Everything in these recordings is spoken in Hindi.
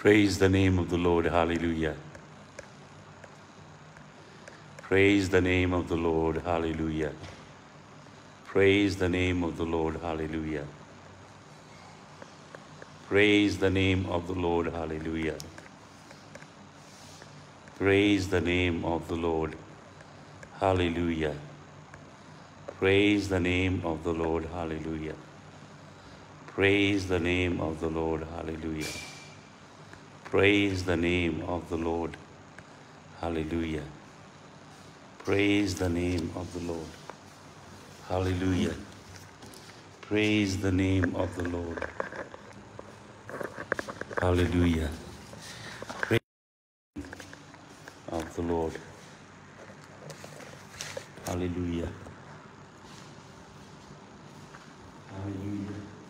Praise the name of the Lord. Hallelujah. Praise the name of the Lord. Hallelujah. Praise the name of the Lord. Hallelujah. Praise the name of the Lord. Hallelujah. Praise the name of the Lord. Hallelujah. Praise the name of the Lord. Hallelujah. Praise the name of the Lord. Hallelujah. Praise the name of the Lord. Hallelujah. Praise the name of the Lord. Hallelujah. Praise the name of the Lord. Hallelujah. Praise of the Lord. Hallelujah. Hallelujah.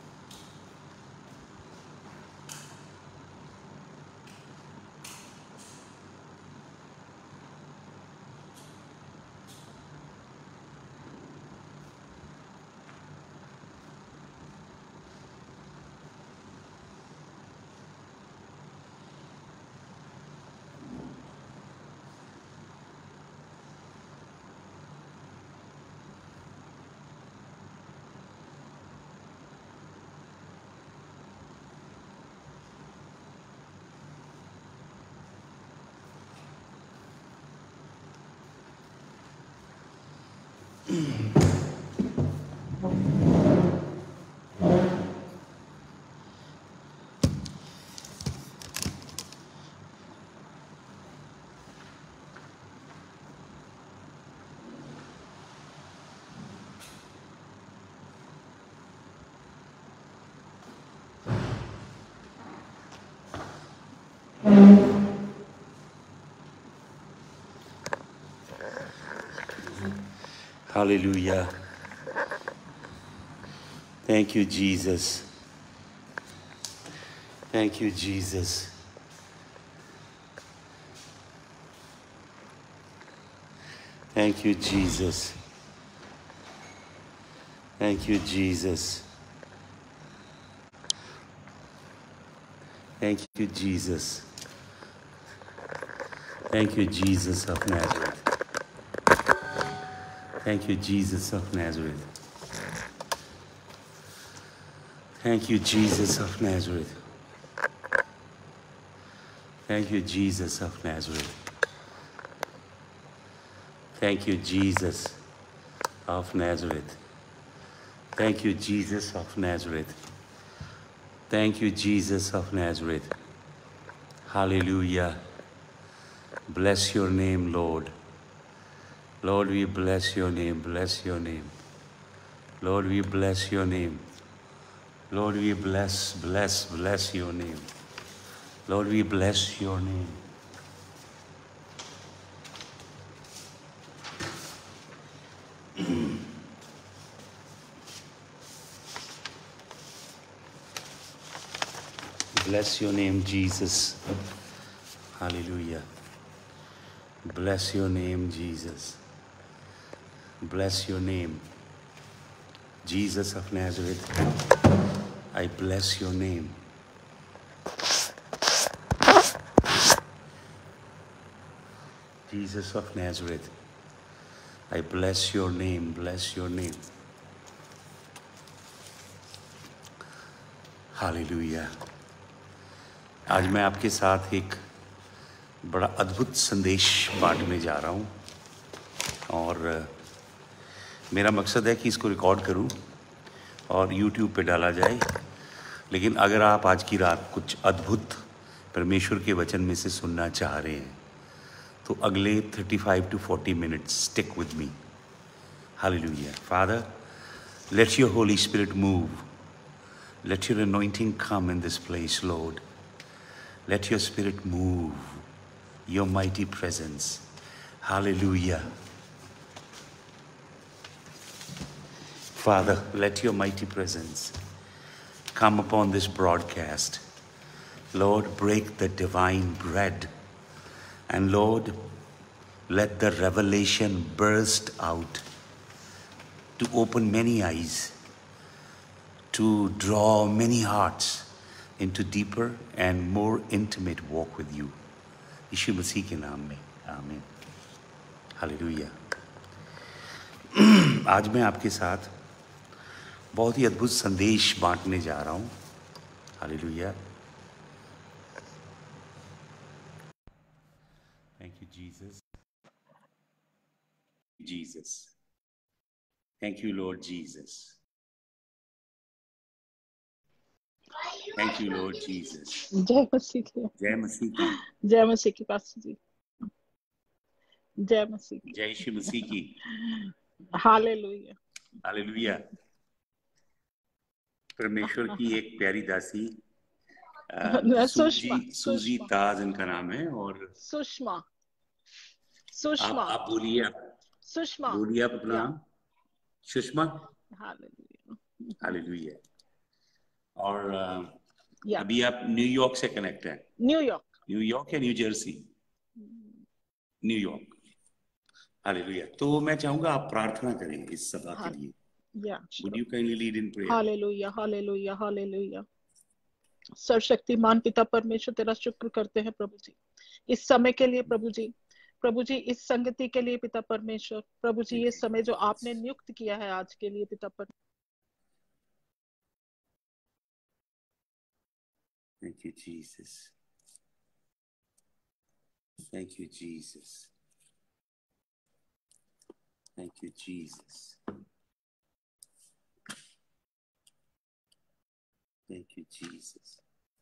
Hallelujah. Thank you, Jesus. Thank you, Jesus. Thank you, Jesus. Thank you, Jesus. Thank you, Jesus. Thank you, Jesus of Nazareth. Thank you, Jesus of Nazareth. Thank you, Jesus of Nazareth. Thank you, Jesus of Nazareth. Thank you, Jesus of Nazareth. Thank you, Jesus of Nazareth. Thank you, Jesus of Nazareth. Hallelujah. Bless your name, Lord. Lord, we bless your name. Bless your name. Lord, we bless your name. Lord, we bless your name. Lord, we bless your name. Bless your name, Jesus. Hallelujah. Bless your name, Jesus. Bless your name. Jesus of Nazareth, I bless your name. Jesus of Nazareth, I bless your name. Bless your name. Hallelujah. आज मैं आपके साथ एक बड़ा अद्भुत संदेश बांटने जा रहा हूँ और मेरा मकसद है कि इसको रिकॉर्ड करूँ और YouTube पे डाला जाए। लेकिन अगर आप आज की रात कुछ अद्भुत परमेश्वर के वचन में से सुनना चाह रहे हैं तो अगले 35 to 40 minutes stick with me. Hallelujah. Father, let your Holy Spirit move. Let your anointing come in this place, Lord. Let your Spirit move, your mighty presence. Hallelujah. Father, let your mighty presence come upon this broadcast. Lord, break the divine bread. And Lord, let the revelation burst out to open many eyes, to draw many hearts into deeper and more intimate walk with you. यीशु मसीह के नाम में आमीन। हालेलुया। आज मैं आपके साथ बहुत ही अद्भुत संदेश बांटने जा रहा हूँ। Hallelujah. Thank you Jesus. Jesus, thank you lord Jesus. Thank you lord Jesus. जय मसीह की। जय मसीह की। जय मसीह की पास्टर जी। जय मसीह की। जय यीशु मसीह की। हालेलुया। हालेलुया। परमेश्वर की एक प्यारी दासी सुषमा। सूजी ताज इनका नाम है। और सुषमा। आप बोलिए, सुषमा बोलिए आप अपना नाम। सुषमा। हालेलुया। हालेलुया। और अभी आप न्यूयॉर्क से कनेक्ट हैं। न्यूयॉर्क या न्यू जर्सी? न्यूयॉर्क। हालेलुया। तो मैं चाहूंगा आप प्रार्थना करें इस सभा के लिए। Would you kindly lead in prayer? Hallelujah, hallelujah, hallelujah. सर्वशक्तिमान पिता परमेश्वर तेरा शुक्र करते हैं प्रभु जी इस समय के लिए। प्रभु जी इस संगति के लिए पिता परमेश्वर। प्रभु जी ये समय जो आपने नियुक्त किया है आज के लिए पिता परमेश्वर। Thank you, Jesus. Thank you, Jesus. Thank you, Jesus. Thank you, Jesus.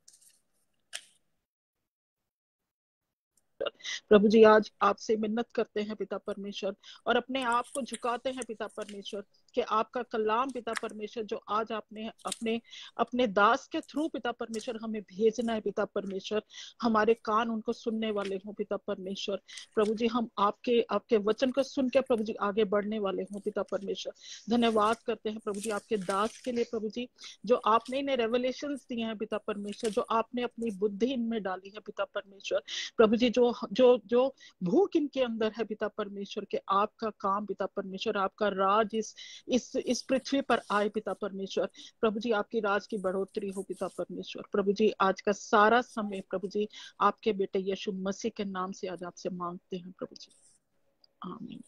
प्रभु जी आज आपसे मिन्नत करते हैं पिता परमेश्वर और अपने आप को झुकाते हैं पिता परमेश्वर कि आपका कलाम पिता परमेश्वर जो आज आपने अपने अपने दास के थ्रू पिता परमेश्वर हमें भेजना है पिता परमेश्वर। हमारे कान उनको सुनने वाले हों पिता परमेश्वर। प्रभु जी हम आपके वचन को सुन के प्रभु जी आगे बढ़ने वाले हों पिता परमेश्वर। धन्यवाद करते हैं प्रभु जी आपके दास के लिए प्रभु जी जो आपने इन्हें रेवलेशंस दिए हैं पिता परमेश्वर, जो आपने अपनी बुद्धि इनमें डाली है पिता परमेश्वर। प्रभु जी जो जो जो भूख इनके अंदर है पिता परमेश्वर के आपका काम पिता परमेश्वर, आपका राज इस पृथ्वी पर आए पिता परमेश्वर। प्रभु जी आपकी राज की बढ़ोतरी हो पिता परमेश्वर। प्रभु जी आज का सारा समय प्रभु जी आपके बेटे यीशु मसीह के नाम से आज आपसे मांगते हैं प्रभु जी। आमीन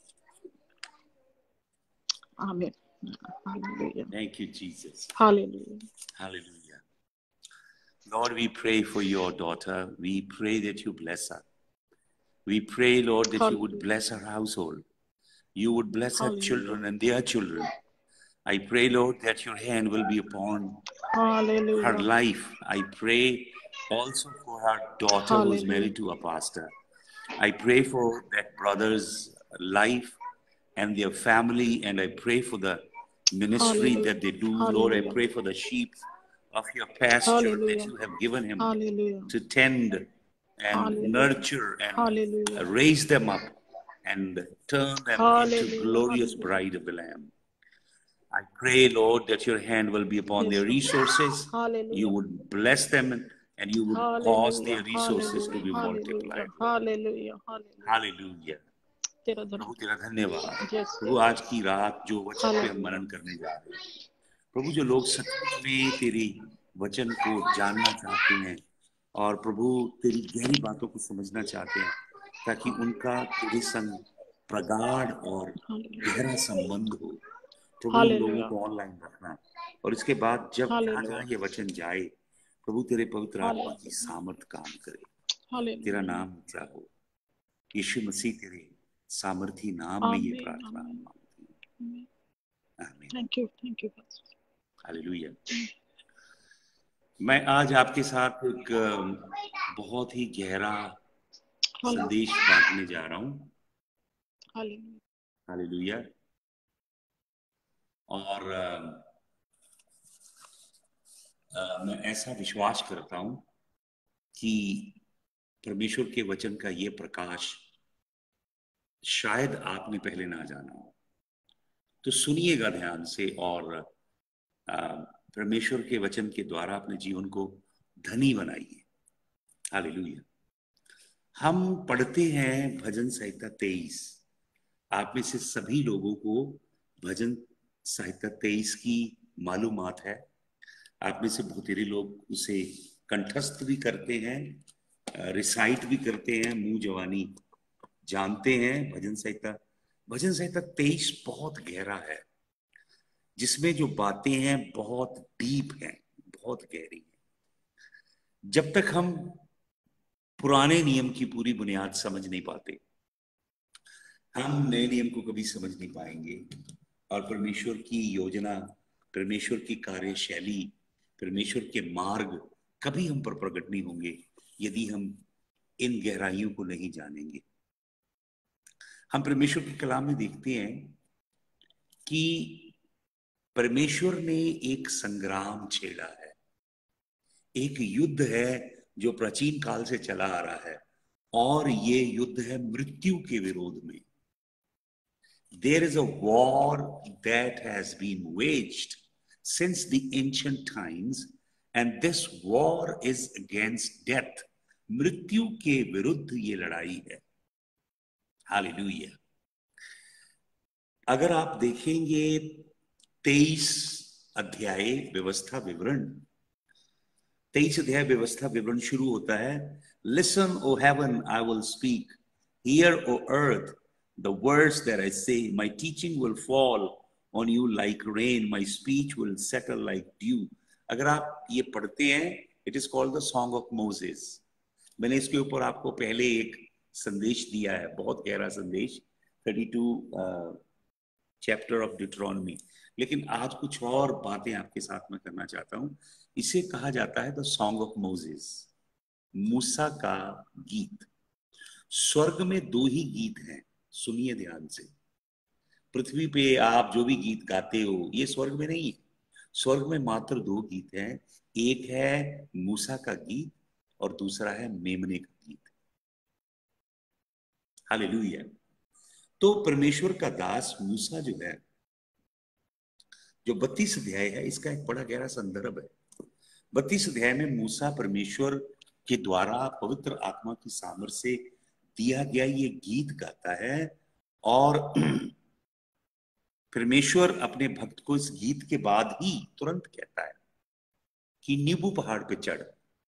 आमीन। Hallelujah. Thank you, Jesus. Hallelujah. Hallelujah. Lord, we pray for your daughter. We pray that you bless her. We pray, Lord, that you would bless her household. You would bless her children and their children. I pray, Lord, that your hand will be upon her life. I pray also for her daughter who is married to a pastor. I pray for that brother's life and their family, and I pray for the ministry that they do. Lord, I pray for the sheep of your pasture that you have given him to tend and nurture and raise them up and turn them into glorious bride of the Lamb. I pray, Lord, that your hand will be upon their resources. You would bless them and you would cause their resources to be multiplied. Hallelujah. Hallelujah. प्रभु तेरा धन्यवाद। प्रभु आज की रात जो वचन पे हम मनन करने जा रहे हैं, प्रभु जो लोग सचमुच में तेरी वचन को जानना चाहते हैं और प्रभु तेरी गहरी बातों को समझना चाहते हैं ताकि उनका तेरे संग प्रगाढ़ और गहरा संबंध हो, प्रभु उन लोगों को ऑनलाइन रखना और इसके बाद जब जहाँ ये वचन जाए प्रभु तेरे पवित्र आत्मा की सामर्थ काम करे, तेरा नाम ऊंचा हो। यीशु मसीह तेरे सामर्थी नाम में ये प्रार्थना मांगती हूँ। आमीन। Thank you. हालेलुया। मैं आज आपके साथ एक बहुत ही गहरा संदेश बांटने जा रहा हूँ। हालेलुया। और मैं ऐसा विश्वास करता हूँ कि परमेश्वर के वचन का ये प्रकाश शायद आपने पहले ना जाना हो, तो सुनिएगा ध्यान से और परमेश्वर के वचन के द्वारा अपने जीवन को धनी बनाइए। हालेलुया। हम पढ़ते हैं भजन संहिता 23। आप में से सभी लोगों को भजन संहिता 23 की मालूमात है। आप में से बहुतेरे लोग उसे कंठस्थ भी करते हैं, रिसाइट भी करते हैं, मुंह जवानी जानते हैं। भजन संहिता 23 बहुत गहरा है, जिसमें जो बातें हैं बहुत डीप हैं, बहुत गहरी हैं। जब तक हम पुराने नियम की पूरी बुनियाद समझ नहीं पाते, हम नए नियम को कभी समझ नहीं पाएंगे। और परमेश्वर की योजना, परमेश्वर की कार्यशैली, परमेश्वर के मार्ग कभी हम पर प्रकट नहीं होंगे यदि हम इन गहराइयों को नहीं जानेंगे। हम परमेश्वर के कलाम में देखते हैं कि परमेश्वर ने एक संग्राम छेड़ा है, एक युद्ध है जो प्राचीन काल से चला आ रहा है, और ये युद्ध है मृत्यु के विरोध में। There is a war that has been waged since the ancient times, and this war is against death. मृत्यु के विरुद्ध ये लड़ाई है। हालेलुया। अगर आप देखेंगे 23 अध्याय व्यवस्था विवरण, 23 अध्याय व्यवस्था विवरण शुरू होता है, Listen, O heaven, I will speak. Hear, O earth, the words that I say. My teaching will fall on you like rain. My speech will settle like dew. अगर आप ये पढ़ते हैं, it is called the Song of Moses. मैंने इसके ऊपर आपको पहले एक संदेश दिया है, बहुत गहरा संदेश, 32 चैप्टर ऑफ डिट्रॉनमी। लेकिन आज कुछ और बातें आपके साथ में करना चाहता हूं। इसे कहा जाता है द सॉन्ग ऑफ मोजेस, मूसा का गीत। स्वर्ग में 2 ही गीत हैं, सुनिए ध्यान से। पृथ्वी पे आप जो भी गीत गाते हो, ये स्वर्ग में नहीं है। स्वर्ग में मात्र 2 गीत हैं, एक है मूसा का गीत और दूसरा है मेमने का गीत। हालेलुया। तो परमेश्वर का दास मूसा जो है, जो 32 अध्याय है, इसका एक बड़ा गहरा संदर्भ है। 32 अध्याय में मूसा परमेश्वर के द्वारा पवित्र आत्मा की सामर्थ्य से दिया गया ये गीत गाता है, और परमेश्वर अपने भक्त को इस गीत के बाद ही तुरंत कहता है कि नीबू पहाड़ पे चढ़।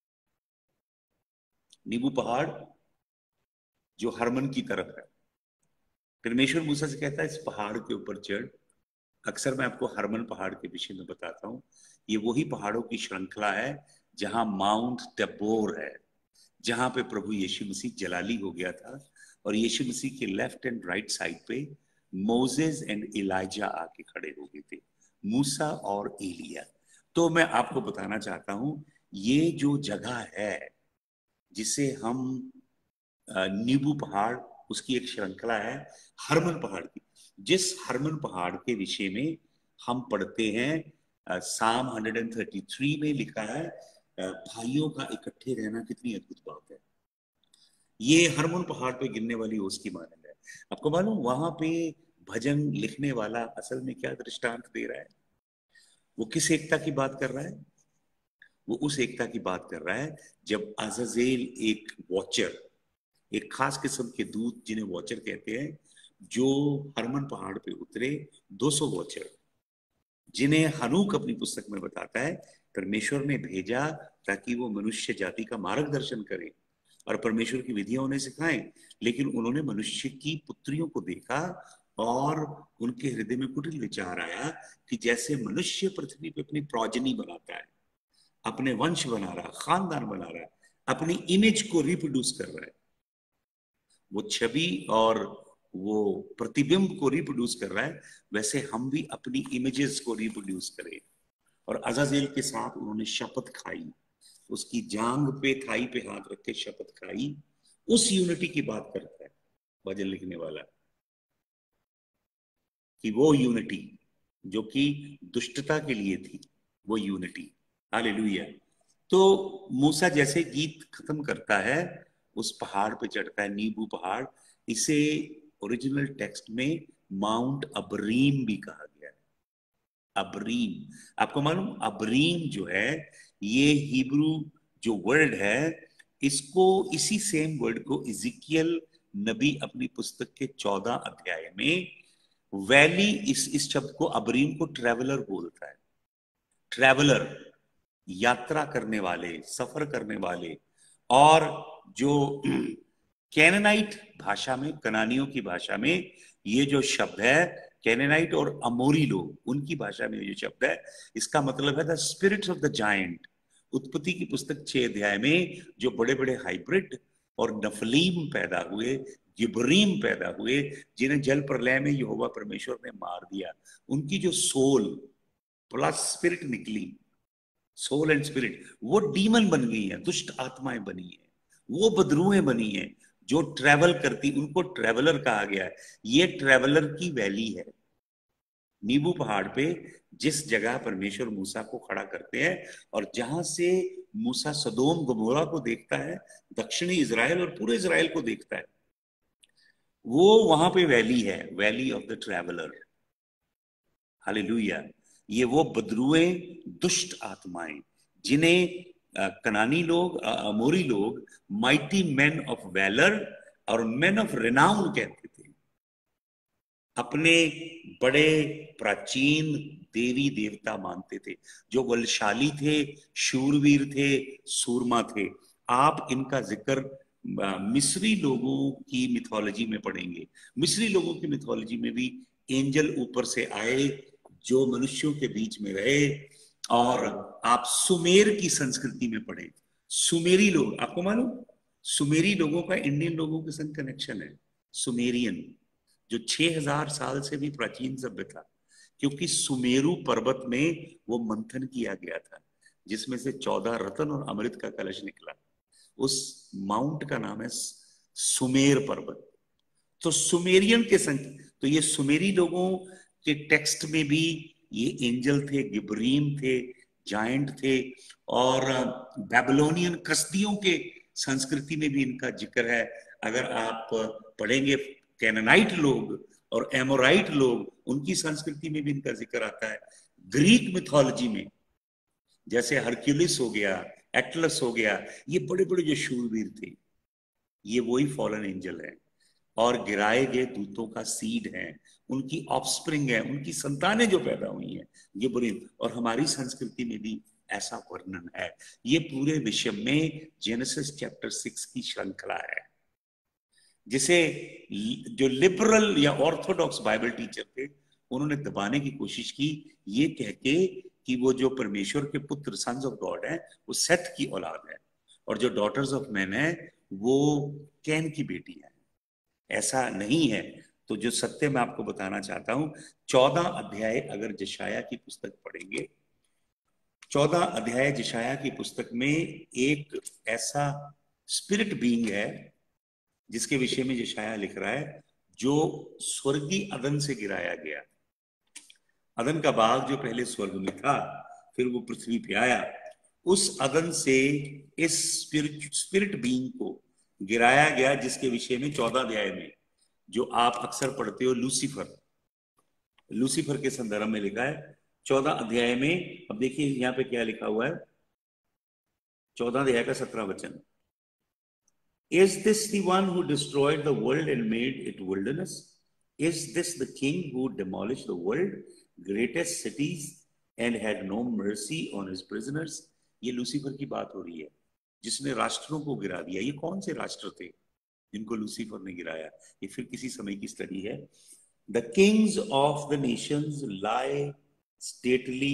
नीबू पहाड़ जो हरमन की तरफ है, परमेश्वर मूसा से कहता है इस पहाड़ के ऊपर चढ़। अक्सर मैं आपको हरमन पहाड़ के विषय में बताता हूँ। ये वही पहाड़ों की श्रृंखला है जहां माउंट टैबोर है, जहां पे प्रभु यीशु मसीह जलाली हो गया था, और यीशु मसीह के लेफ्ट एंड राइट साइड पे मोजेस एंड इलाइजा आके खड़े हो गए थे, मूसा और एलिया। तो मैं आपको बताना चाहता हूं, ये जो जगह है जिसे हम नीबू पहाड़, उसकी एक श्रृंखला है हरमन पहाड़ की। जिस हरमन पहाड़ के विषय में हम पढ़ते हैं, साम 133 में लिखा है, भाइयों का इकट्ठे रहना कितनी अद्भुत बात है। ये हरमन पहाड़ पे गिरने वाली ओस की मानद है। आपको मालूम वहां पे भजन लिखने वाला असल में क्या दृष्टांत दे रहा है? वो किस एकता की बात कर रहा है? वो उस एकता की बात कर रहा है जब अज़ाज़ेल, एक वॉचर, एक खास किस्म के दूत जिन्हें वॉचर कहते हैं, जो हरमन पहाड़ पे उतरे, 200 वॉचर, जिन्हें हनूक अपनी पुस्तक में बताता है परमेश्वर ने भेजा ताकि वो मनुष्य जाति का मार्गदर्शन करे और परमेश्वर की विधियां उन्हें सिखाएं। लेकिन उन्होंने मनुष्य की पुत्रियों को देखा और उनके हृदय में कुटिल विचार आया कि जैसे मनुष्य पृथ्वी पे अपनी प्रोजनी बनाता है, अपने वंश बना रहा, खानदान बना रहा है, अपनी इमेज को रिप्रोड्यूस कर रहा है, वो छवि और वो प्रतिबिंब को रिप्रोड्यूस कर रहा है, वैसे हम भी अपनी इमेजेस को रिप्रोड्यूस करें। और अज़ाज़ेल के साथ उन्होंने शपथ खाई, उसकी जांग पे, थाई पे हाथ रख के शपथ खाई। उस यूनिटी की बात करता है भजन लिखने वाला, कि वो यूनिटी जो कि दुष्टता के लिए थी, वो यूनिटी। हालेलुया। तो मूसा जैसे गीत खत्म करता है, उस पहाड़ पे चढ़ता है, नीबू पहाड़। इसे ओरिजिनल टेक्स्ट में माउंट अबरीम भी कहा गया है। अबरीम, आपको मालूम, अबरीम जो है, ये हिब्रू जो वर्ड है, इसको, इसी सेम वर्ड को इज़िकियल नबी अपनी पुस्तक के 14 अध्याय में वैली, इस शब्द को, अबरीम को ट्रेवलर बोलता है। ट्रेवलर, यात्रा करने वाले, सफर करने वाले, और जो कैनानाइट भाषा में, कनानियों की भाषा में ये जो शब्द है, कैनानाइट और अमोरी लोग, उनकी भाषा में ये जो शब्द है, इसका मतलब है the spirits of the giant. उत्पत्ति की पुस्तक 6 अध्याय में जो बड़े बड़े हाइब्रिड और नफलीम पैदा हुए, गिबरीम पैदा हुए, जिन्हें जल प्रलय में यहोवा परमेश्वर ने मार दिया, उनकी जो सोल प्लस स्पिरिट निकली, सोल एंड स्पिरिट, वो डीमन बन गई है, दुष्ट आत्माएं बनी है, वो बदरूहें बनी है जो ट्रेवल करती, उनको ट्रेवलर कहा गया है। ये ट्रेवलर की वैली है नीबू पहाड़ पे, जिस जगह परमेश्वर मूसा को खड़ा करते हैं और जहां से मूसा सदोम गमोरा को देखता है, दक्षिणी इजराइल और पूरे इजराइल को देखता है, वो वहां पे वैली है, valley of the traveller. Hallelujah. ये वो बदरुए दुष्ट आत्माएं जिन्हें कनानी लोग, अमोरी लोग माइटी मैन ऑफ वैलर और मैन ऑफ रिनाउन कहते थे। अपने बड़े प्राचीन देवी देवता मानते थे, जो बलशाली थे, शूरवीर थे, सूरमा थे। आप इनका जिक्र मिस्री लोगों की मिथोलॉजी में पढ़ेंगे। मिस्री लोगों की मिथोलॉजी में भी एंजल ऊपर से आए जो मनुष्यों के बीच में रहे। और आप सुमेर की संस्कृति में पढ़ें, सुमेरी लोग, आपको मालूम सुमेरी लोगों का इंडियन लोगों के संग कनेक्शन है। सुमेरियन जो 6000 साल से भी प्राचीन सभ्य था, क्योंकि सुमेरु पर्वत में वो मंथन किया गया था जिसमें से 14 रत्न और अमृत का कलश निकला। उस माउंट का नाम है सुमेर पर्वत। तो सुमेरियन के संग, तो ये सुमेरी लोगों के टेक्स्ट में भी ये एंजल थे, गिब्रीम थे, जायंट थे, और बेबीलोनियन कसदियों के संस्कृति में भी इनका जिक्र है। अगर आप पढ़ेंगे कैनानाइट लोग और एमोराइट लोग, उनकी संस्कृति में भी इनका जिक्र आता है। ग्रीक मिथोलॉजी में जैसे हरक्यूलिस हो गया, एटलस हो गया, ये बड़े बड़े जो शूरवीर थे, ये वही फॉलन एंजल है और गिराए गए दूतों का सीड है, उनकी ऑफस्प्रिंग है, उनकी संतानें जो पैदा हुई हैं, ये बुरी। और हमारी संस्कृति में भी ऐसा वर्णन है। ये पूरे विश्व में जेनेसिस चैप्टर 6 की श्रृंखला है, जिसे जो लिबरल या ऑर्थोडॉक्स बाइबल टीचर थे उन्होंने दबाने की कोशिश की, ये कह के कि वो जो परमेश्वर के पुत्र सन्स ऑफ गॉड है वो सेथ की औलाद है, और जो डॉटर्स ऑफ मैन है वो कैन की बेटी है। ऐसा नहीं है। तो जो सत्य मैं आपको बताना चाहता हूं, 14 अध्याय अगर जशाया की पुस्तक पढ़ेंगे, 14 अध्याय जशाया की पुस्तक में एक ऐसा स्पिरिट बीइंग है जिसके विषय में यशाया लिख रहा है, जो स्वर्गीय अदन से गिराया गया। अदन का बाग जो पहले स्वर्ग में था, फिर वो पृथ्वी पे आया, उस अदन से इस स्पिरिट बीइंग को गिराया गया, जिसके विषय में 14 अध्याय में जो आप अक्सर पढ़ते हो लूसीफर, लूसीफर के संदर्भ में लिखा है 14 अध्याय में। अब देखिए यहाँ पे क्या लिखा हुआ है, 14 अध्याय का 17 वचन। Is this the one who destroyed the world and made it wilderness? Is this the king who demolished the world, greatest cities, and had no mercy on his prisoners? ये लूसीफर की बात हो रही है, जिसने राष्ट्रों को गिरा दिया। ये कौन से राष्ट्र थे जिनको लूसीफर ने गिराया? ये फिर किसी समय की स्टडी है। The kings of the nations lie stately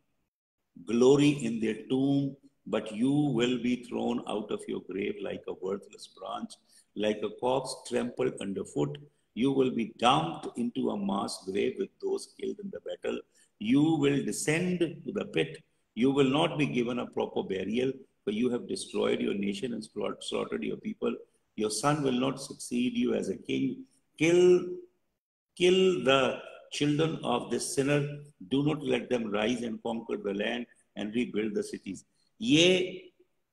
glory in their tomb, but you will be thrown out of your grave like a worthless branch, like a corpse trampled underfoot. You will be dumped into a mass grave with those killed in the battle. You will descend to the pit. You will not be given a proper burial, for you have destroyed your nation and slaughtered your people. Your son will not succeed you as a king. Kill the children of this sinner. Do not let them rise and conquer the land and rebuild the cities. ये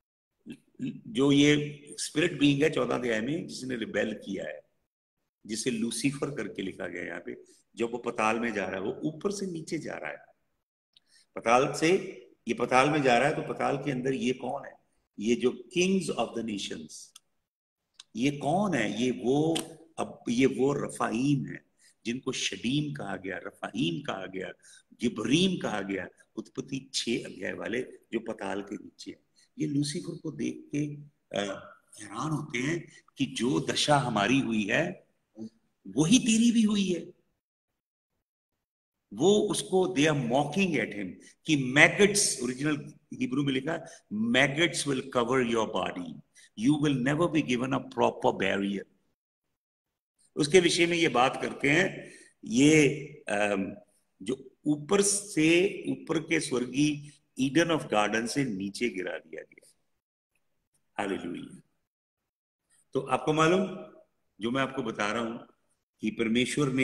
जो ये स्पिरिट बीइंग है 14 अध्याय में, जिसने रिबेल किया है, जिसे लूसीफर करके लिखा गया है यहाँ पे, जब वो पताल में जा रहा है, वो ऊपर से नीचे जा रहा है, पताल से ये पताल में जा रहा है। तो पताल के अंदर ये कौन है? ये जो किंग्स ऑफ द नेशंस, ये कौन है? ये वो रफाईम है जिनको शडीम कहा गया, रफाहीम कहा गया, गिबरीम कहा गया, उत्पत्ति 6 अध्याय वाले जो पताल के नीचे है। ये लूसीफर को देख के हैरान होते हैं कि जो दशा हमारी हुई है वही तेरी भी हुई है। वो उसको दे आर मॉकिंग एट हिम कि मैगट्स, ओरिजिनल हिब्रू में लिखा, maggots will cover your body, you will never be given a proper barrier. उसके विषय में ये बात करते हैं, ये जो ऊपर से, ऊपर के स्वर्गीय ईडन ऑफ गार्डन से नीचे गिरा दिया गया। हालेलुया। तो आपको मालूम, जो मैं आपको बता रहा हूं कि परमेश्वर ने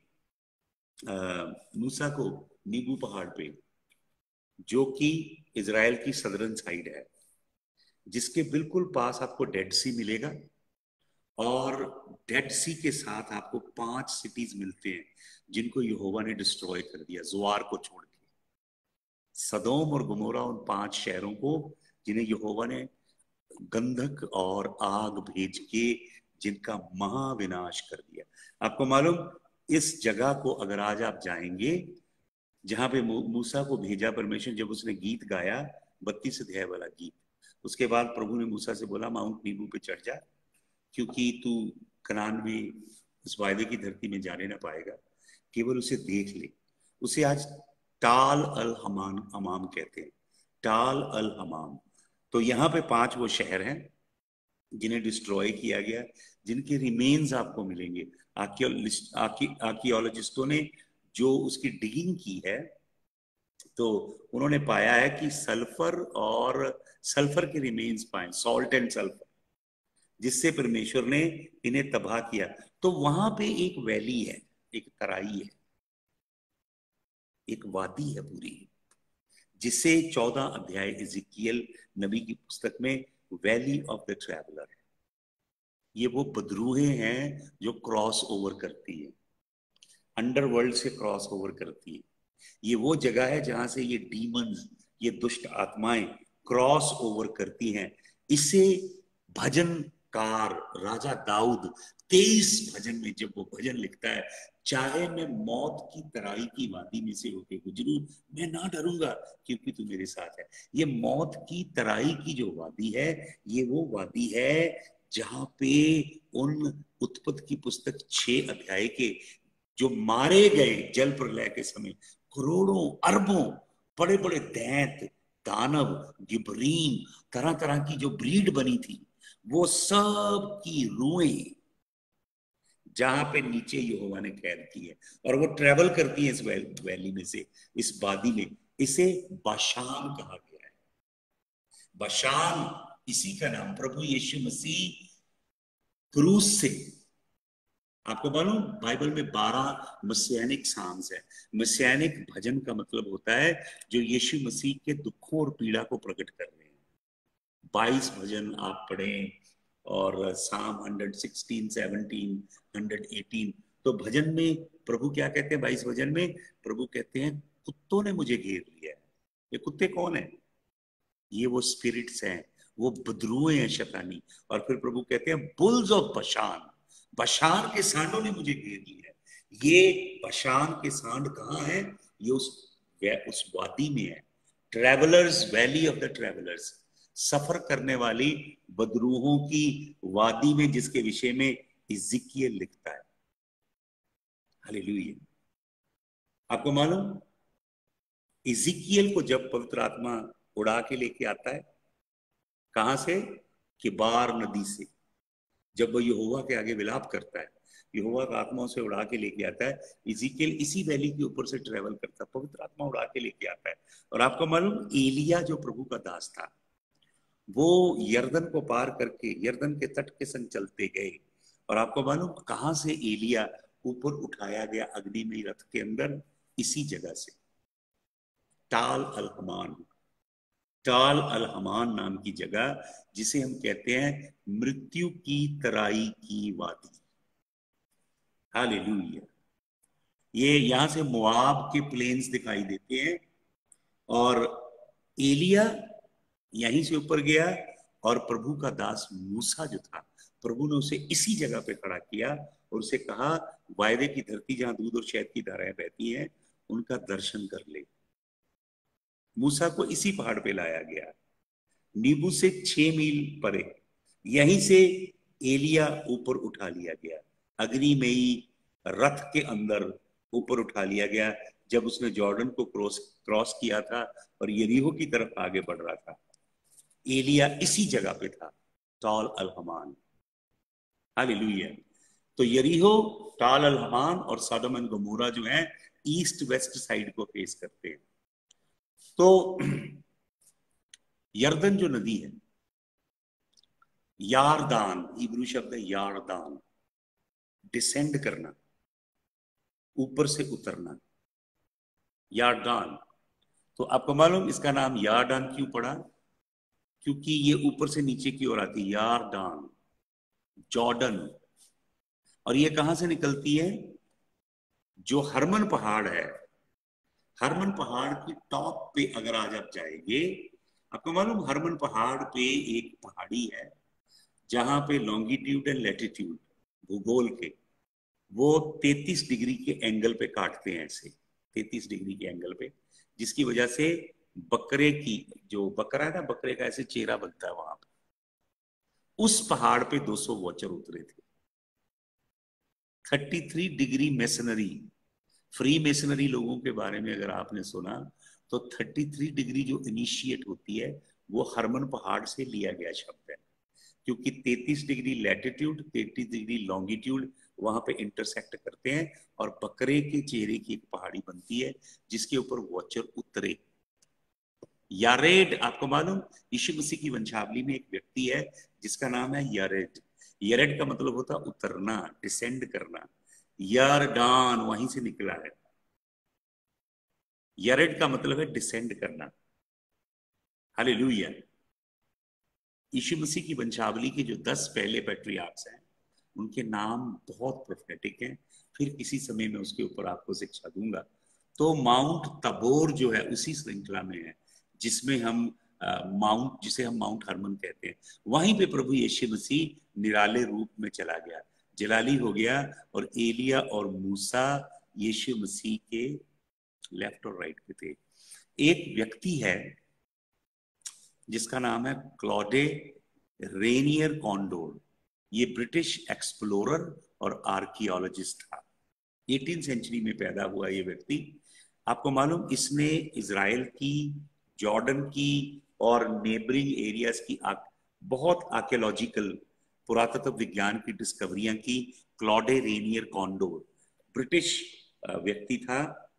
मूसा को नीबू पहाड़ पे, जो कि इजराइल की सदर्न साइड है, जिसके बिल्कुल पास आपको डेड सी मिलेगा, और डेड सी के साथ आपको 5 सिटीज मिलते हैं जिनको यहोवा ने डिस्ट्रॉय कर दिया, जोआर को छोड़ के। सदोम और गमोरा, उन 5 शहरों को जिन्हें यहोवा ने गंधक और आग भेज के जिनका महाविनाश कर दिया। आपको मालूम, इस जगह को अगर आज आप जाएंगे, जहां पे मूसा को भेजा परमेश्वर, जब उसने गीत गाया 32 अध्याय वाला गीत, उसके बाद प्रभु ने मूसा से बोला माउंट नीबू पे चढ़ जा, क्योंकि तू कनान में उस वायदे की धरती में जाने ना पाएगा, केवल उसे देख ले। उसे आज टाल अल हमान हमाम कहते हैं, टाल अल हमाम। तो यहाँ पे 5 वो शहर हैं जिन्हें डिस्ट्रॉय किया गया, जिनके रिमेन्स आपको मिलेंगे। आर्कियोलॉजिस्टों ने जो उसकी डिगिंग की है, तो उन्होंने पाया है कि सल्फर के रिमेन्स पाए, सॉल्ट एंड सल्फर, जिससे परमेश्वर ने इन्हें तबाह किया। तो वहां पे एक वैली है, एक तराई है, एक वादी है पूरी, जिसे 14 अध्याय इज़िकियल नबी की पुस्तक में वैली ऑफ द ट्रैवलर है। ये वो बदरूहें हैं जो क्रॉस ओवर करती है, अंडरवर्ल्ड से क्रॉस ओवर करती है। ये वो जगह है जहां से ये डीमंस, ये दुष्ट आत्माएं क्रॉस ओवर करती हैं। इसे भजनकार राजा दाऊद 23 भजन में जब वो भजन लिखता है, चाहे मैं मौत की तराई की वादी में से होके गुजरूं, मैं ना डरूंगा क्योंकि तू मेरे साथ है। ये मौत की तराई की जो वादी है, ये वो वादी है जहां पे उन उत्पत्ति की पुस्तक 6 अध्याय के जो मारे गए जल प्रलय के समय, करोड़ों अरबों बड़े बड़े दैत्य, दानव, गिबरीन, तरह तरह की जो ब्रीड बनी थी, वो सब की रूहें जहां पे नीचे यहोवा ने कैद की है, और वो ट्रेवल करती है इस वैली में से, इस वादी में। इसे बाशान कहा गया है। बाशान इसी का नाम, प्रभु यीशु मसीह क्रूस से, आपको मालूम बाइबल में 12 मसियानिक साम्स है। मसियानिक भजन का मतलब होता है जो यीशु मसीह के दुखों और पीड़ा को प्रकट कर रहे हैं। 22 भजन आप पढ़ें, और साम 116, 17, 118। तो भजन में प्रभु क्या कहते हैं? 22 भजन में प्रभु कहते हैं कुत्तों ने मुझे घेर लिया है। ये कुत्ते कौन है? ये वो स्पिरिट्स हैं, वो बदरूए हैं शैतानी। और फिर प्रभु कहते हैं बुल्स ऑफ बशान, बशान के सांडों ने मुझे घेर लिया है। ये बशान के सांड कहाँ है? ये उस वादी में है, travellers, valley of the travellers, सफर करने वाली बदरूहों की वादी में, जिसके विषय में इज़िकियल लिखता है। हालेलुया। आपको मालूम, इज़िकियल को जब पवित्र आत्मा उड़ा के लेके आता है, कहां से? किबार नदी से। जब वो यहोवा के आगे विलाप करता है, यहोवा का आत्मा उसे उड़ा के लेके आता है। इज़िकियल इसी वैली के ऊपर से ट्रेवल करता है, पवित्र आत्मा उड़ा के लेके आता है। और आपको मालूम, एलिया जो प्रभु का दास था, वो यर्दन को पार करके यर्दन के तट के संग चलते गए। और आपको मालूम कहां से एलिया ऊपर उठाया गया अग्निमय रथ के अंदर? इसी जगह से, टाल अल हमान, टाल अल हमान नाम की जगह, जिसे हम कहते हैं मृत्यु की तराई की वादी। हालेलुया। ये यहां से मोआब के प्लेन्स दिखाई देते हैं, और एलिया यहीं से ऊपर गया, और प्रभु का दास मूसा जो था, प्रभु ने उसे इसी जगह पे खड़ा किया और उसे कहा, वायदे की धरती जहां दूध और शहद की धाराएं बहती हैं, उनका दर्शन कर ले। मूसा को इसी पहाड़ पे लाया गया, नीबू से 6 मील परे। यहीं से एलिया ऊपर उठा लिया गया, अग्निमयी रथ के अंदर ऊपर उठा लिया गया, जब उसने जॉर्डन को क्रॉस किया था और यरीहो की तरफ आगे बढ़ रहा था। एलिया इसी जगह पे था, टाल अल हमान। हालेलुया। तो यरीहो, टाल अल हमान और सदोम एंड गमोरा जो है ईस्ट वेस्ट साइड को फेस करते हैं। तो यर्दन जो नदी है, यारदान हिब्रू शब्द है यारदान, डिसेंड करना, ऊपर से उतरना, यारदान। तो आपको मालूम इसका नाम यारदान क्यों पड़ा? क्योंकि ये ऊपर से नीचे की ओर आती है, यारदान, जॉर्डन। और ये कहां से निकलती है? जो हरमन पहाड़ है, हरमन पहाड़ की टॉप पे अगर आज आप जाएंगे, आपको मालूम हरमन पहाड़ पे एक पहाड़ी है जहां पे लॉन्गिट्यूड एंड लैटिट्यूड भूगोल के वो 33 डिग्री के एंगल पे काटते हैं, ऐसे 33 डिग्री के एंगल पे, जिसकी वजह से बकरे की, जो बकरा है ना, बकरे का ऐसे चेहरा बनता है वहां पे। उस पहाड़ पे 200 वॉचर उतरे थे। 33 डिग्री मेसनरी, फ्री मेसनरी लोगों के बारे में अगर आपने सुना तो 33 डिग्री जो इनिशिएट होती है वो हरमन पहाड़ से लिया गया शब्द है, क्योंकि 33 डिग्री लैटिट्यूड 33 डिग्री लॉन्गिट्यूड वहां पे इंटरसेक्ट करते हैं और बकरे के चेहरे की एक पहाड़ी बनती है जिसके ऊपर वॉचर उतरे। यारेड, आपको मालूम यीशु मसीह की वंशावली में एक व्यक्ति है जिसका नाम है यारेड। यारेड का मतलब होता है उतरना, डिसेंड करना। यारदान वहीं से निकला है। यारेड का मतलब है डिसेंड करना। हालेलुया। यीशु मसीह की वंशावली के जो 10 पहले पैट्रियार्क्स हैं उनके नाम बहुत प्रोफेटिक हैं, फिर किसी समय में उसके ऊपर आपको शिक्षा दूंगा। तो माउंट तबोर जो है उसी श्रृंखला में है जिसमें हम माउंट, जिसे हम माउंट हरमन कहते हैं, वहीं पे प्रभु यीशु मसीह निराले रूप में चला गया, जलाली हो गया, और एलिया और मूसा यीशु मसीह के लेफ्ट और राइट पे थे। एक व्यक्ति है जिसका नाम है क्लॉडे रेनियर कॉन्डोर। ये ब्रिटिश एक्सप्लोरर और आर्कियोलॉजिस्ट था। 18 सेंचुरी में पैदा हुआ ये व्यक्ति। आपको मालूम इसने इजराइल की, जॉर्डन की और नेबरिंग एरियाज की बहुत आर्कियोलॉजिकल, पुरातत्व विज्ञान की डिस्कवरियां की। क्लॉडे रेनियर कॉन्डोर ब्रिटिश व्यक्ति था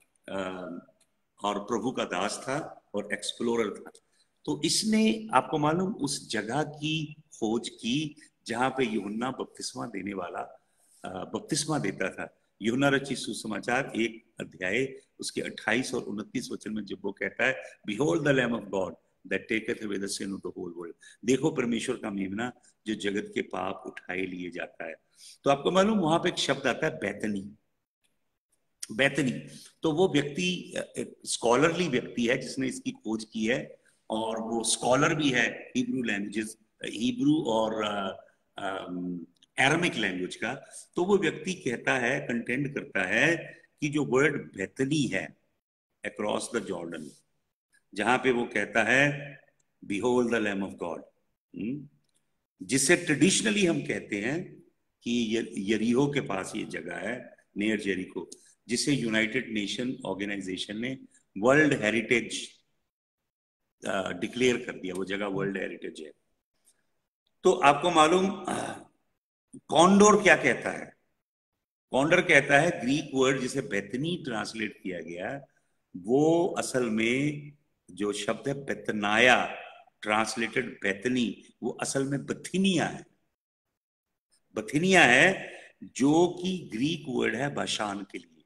और प्रभु का दास था और एक्सप्लोरर था। तो इसने, आपको मालूम, उस जगह की खोज की जहां पे यूहन्ना बपतिस्मा देने वाला बपतिस्मा देता था। यूहन्ना रचित सुसमाचार 1 अध्याय उसके 28 और 29 वचन में जब वो कहता है, behold the lamb of God that taketh away the sin of the whole world, देखो परमेश्वर का मेमना जो जगत के पाप उठाए लिए जाता है। तो आपको मालूम वहां पे एक शब्द आता है बैतनी। बैतनी, तो वो व्यक्ति एक स्कॉलरली व्यक्ति है जिसने इसकी खोज की है, और वो स्कॉलर भी है हिब्रू लैंग्वेजेस, हिब्रू और एरामिक लैंग्वेज का। तो वो व्यक्ति कहता है, कंटेंड करता है कि जो वर्ड बैतनी है अक्रॉस द जॉर्डन, जहां पे वो कहता है behold the lamb of God, जिसे ट्रेडिशनली हम कहते हैं कि यरीहो के पास ये जगह है, नियर जेरिको, जिसे यूनाइटेड नेशन ऑर्गेनाइजेशन ने वर्ल्ड हेरिटेज डिक्लेयर कर दिया, वो जगह वर्ल्ड हेरिटेज है। तो आपको मालूम कॉन्डोर क्या कहता है? कॉन्डोर कहता है, ग्रीक वर्ड जिसे बेतनी ट्रांसलेट किया गया, वो असल में जो शब्द है बेतनाया ट्रांसलेटेड बेतनी, वो असल में बथिनिया है। बथिनिया है जो कि ग्रीक वर्ड है बाशान के लिए।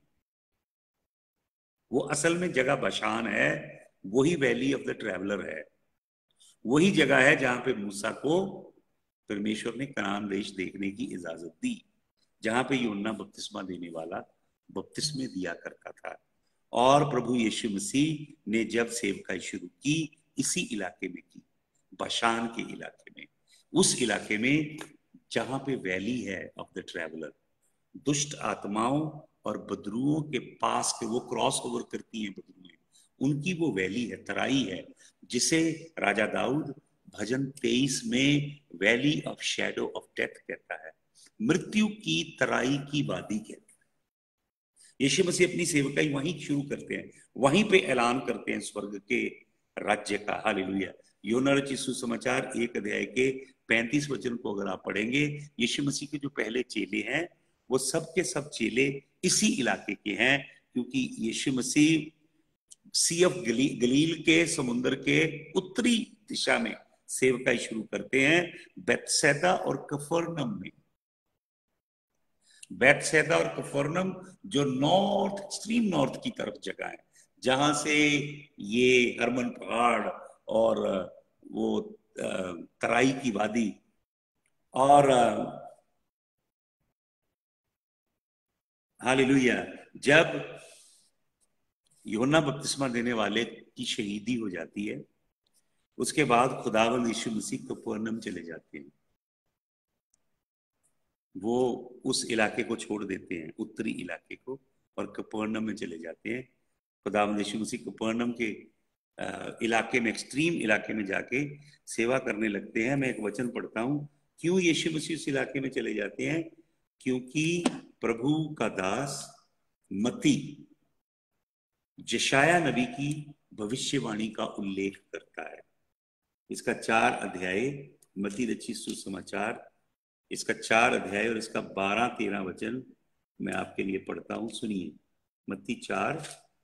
वो असल में जगह बाशान है, वही वैली ऑफ द ट्रैवलर है, वही जगह है जहां पे मूसा को परमेश्वर ने कनान देश देखने की इजाजत दी, जहां पे यूहन्ना बपतिस्मा देने वाला बपतिस्मे दिया करता था। और प्रभु यीशु मसीह ने जब सेवकाई शुरू की, इसी इलाके में की, बाशान के इलाके में। उस इलाके में जहां पे वैली है ऑफ द ट्रैवलर, दुष्ट आत्माओं और बदरुओं के पास के वो क्रॉस ओवर करती हैं बदरुएं, उनकी वो वैली है, तराई है, जिसे राजा दाऊद भजन 23 में valley of shadow of death कहता है, मृत्यु की तराई की वादी कहता है। यीशु मसीह अपनी सेवकाई वहीं शुरू करते हैं, वहीं पे ऐलान करते हैं स्वर्ग के राज्य का। हालेलुया। योना रचित सुसमाचार 1 अध्याय के 35 वचन को अगर आप पढ़ेंगे, यीशु मसीह के जो पहले चेले हैं वो सब के सब चेले इसी इलाके के हैं, क्योंकि यीशु मसीह सी ऑफ गलील के समुद्र के उत्तरी दिशा में सेवकाई शुरू करते हैं, बेतसैदा और कफरनम में। बेतसैदा और कफरनम जो नॉर्थ, एक्सट्रीम नॉर्थ की तरफ जगह है, जहां से ये हरमन पहाड़ और वो तराई की वादी और हालेलुया, जब यूहन्ना बपतिस्मा देने वाले की शहीदी हो जाती है, उसके बाद खुदावंद यीशु मसीह कफरनम चले जाते हैं, वो उस इलाके को छोड़ देते हैं, उत्तरी इलाके को, और कफरनम में चले जाते हैं। खुदावंद यीशु मसीह कफरनम के इलाके में, एक्सट्रीम इलाके में जाके सेवा करने लगते हैं। मैं एक वचन पढ़ता हूं, क्यों यीशु मसीह उस इलाके में चले जाते हैं? क्योंकि प्रभु का दास मत्ती यशाया नबी की भविष्यवाणी का उल्लेख करता है। इसका 4 अध्याय, मत्ती रचित सुसमाचार, इसका 4 अध्याय और इसका 12-13 वचन मैं आपके लिए पढ़ता हूं, सुनिए। मत्ती 4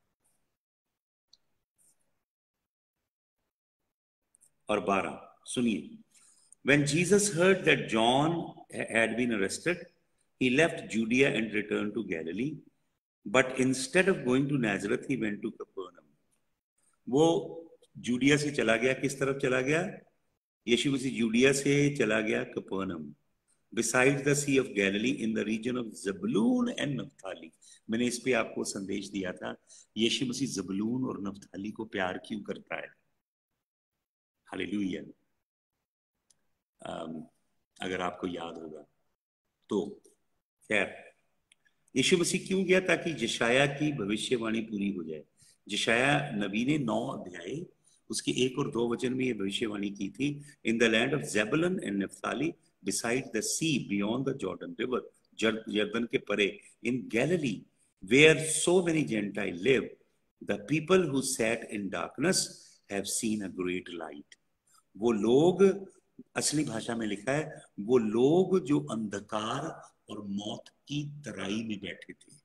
और 12 सुनिए। When Jesus heard that John had been arrested, he left Judea and returned to Galilee. But instead of going to Nazareth, he went to Capernaum. वो जूडिया से चला गया, किस तरफ चला गया? यीशु मसीह जूडिया से चला गया कपरनम, beside the sea of Galilee in the region of Zebulun and Naphtali. मैंने इस पे आपको संदेश दिया था, यीशु मसीह जबूलून और नप्ताली को प्यार क्यों करता है। हालेलुया। अगर आपको याद होगा तो, खैर, यीशु मसीह क्यों गया? ताकि यशाया की भविष्यवाणी पूरी हो जाए। यशाया नबी ने 9 अध्याय उसके 1 और 2 वचन में ये भविष्यवाणी की थी, in the land of Zebulun and Naphtali beside the sea beyond the Jordan river, यरदन के परे, in Galilee where so many Gentiles live, the people who sat in darkness have seen a great light. वो लोग, असली भाषा में लिखा है, वो लोग जो अंधकार और मौत की तराई में बैठे थे,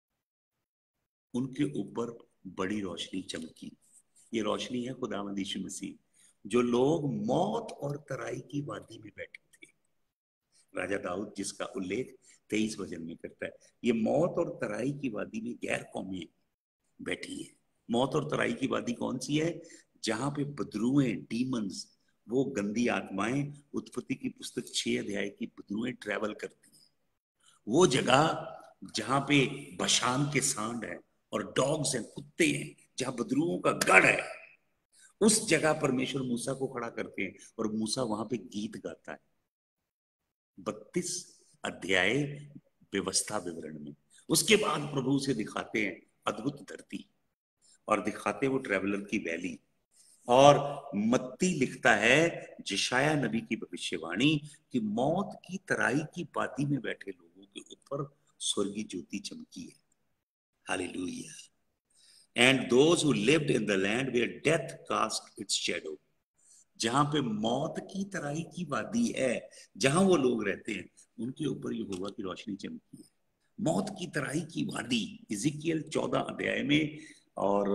उनके ऊपर बड़ी रोशनी चमकी। ये रोशनी है खुदावंद यीशु मसीह। जो लोग मौत और तराई की वादी में बैठे थे, राजा दाऊद जिसका उल्लेख 23 वचन में करता है, ये मौत और तराई की वादी में गैर कौमें बैठी है। मौत और तराई की वादी कौन सी है? जहां पे बदरुएं, डीमंस, वो गंदी आत्माएं, उत्पत्ति की पुस्तक 6 अध्याय की बदरुएं ट्रैवल करती हैं। वो जगह जहां पे बशान के सांड है और डॉग्स हैं, कुत्ते हैं, जहां बदरुओं का गढ़ है, उस जगह परमेश्वर मूसा को खड़ा करते हैं और मूसा वहां पे गीत गाता है। 32 अध्याय व्यवस्था विवरण में। उसके बाद प्रभु से दिखाते हैं अद्भुत धरती और दिखाते हैं वो ट्रैवलर की वैली। और मत्ती लिखता है यशाया नबी की भविष्यवाणी कि मौत की तराई की वादी में बैठे लोगों के ऊपर स्वर्गीय ज्योति चमकी है। Hallelujah. And those who lived in the land where death cast its shadow, जहां पे मौत की तराई की वादी है, जहां वो लोग रहते हैं, उनके ऊपर यहोवा की रोशनी चमकी है। मौत की तराई की वादी, इज़िकियल 14 अध्याय में और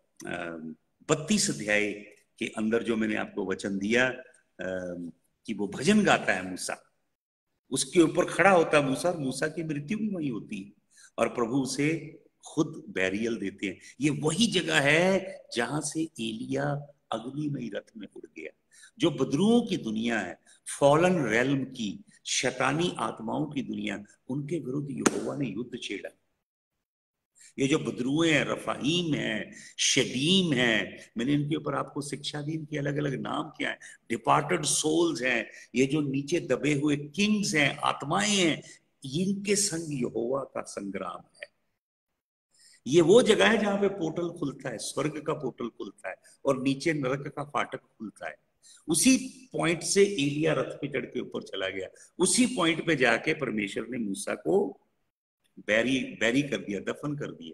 32 अध्याय के अंदर जो मैंने आपको वचन दिया कि वो भजन गाता है मूसा, उसके ऊपर खड़ा होता है मूसा, और मूसा की मृत्यु भी वही होती है और प्रभु उसे खुद बैरियल देते हैं। ये वही जगह है जहां से एलिया अग्निमय रथ में उड़ गया। जो बदरुओं की दुनिया है, फॉलन रेल्म की, शैतानी आत्माओं की दुनिया, उनके विरुद्ध यहोवा ने युद्ध छेड़ा। ये जो बदरुए हैं, रफाईम है, शदीम है, मैंने इनके ऊपर आपको शिक्षा दी, इनके अलग अलग नाम क्या है, डिपार्टेड सोल्स हैं, ये जो नीचे दबे हुए किंग्स हैं, आत्माएं हैं, इनके संग यहोवा का संग्राम है। ये वो जगह है जहां पे पोर्टल खुलता है, स्वर्ग का पोर्टल खुलता है और नीचे नरक का फाटक खुलता है। उसी पॉइंट से एलिया रथ पे चढ़ के ऊपर चला गया, उसी पॉइंट पे जाके परमेश्वर ने मूसा को बैरी बैरी कर दिया, दफन कर दिया।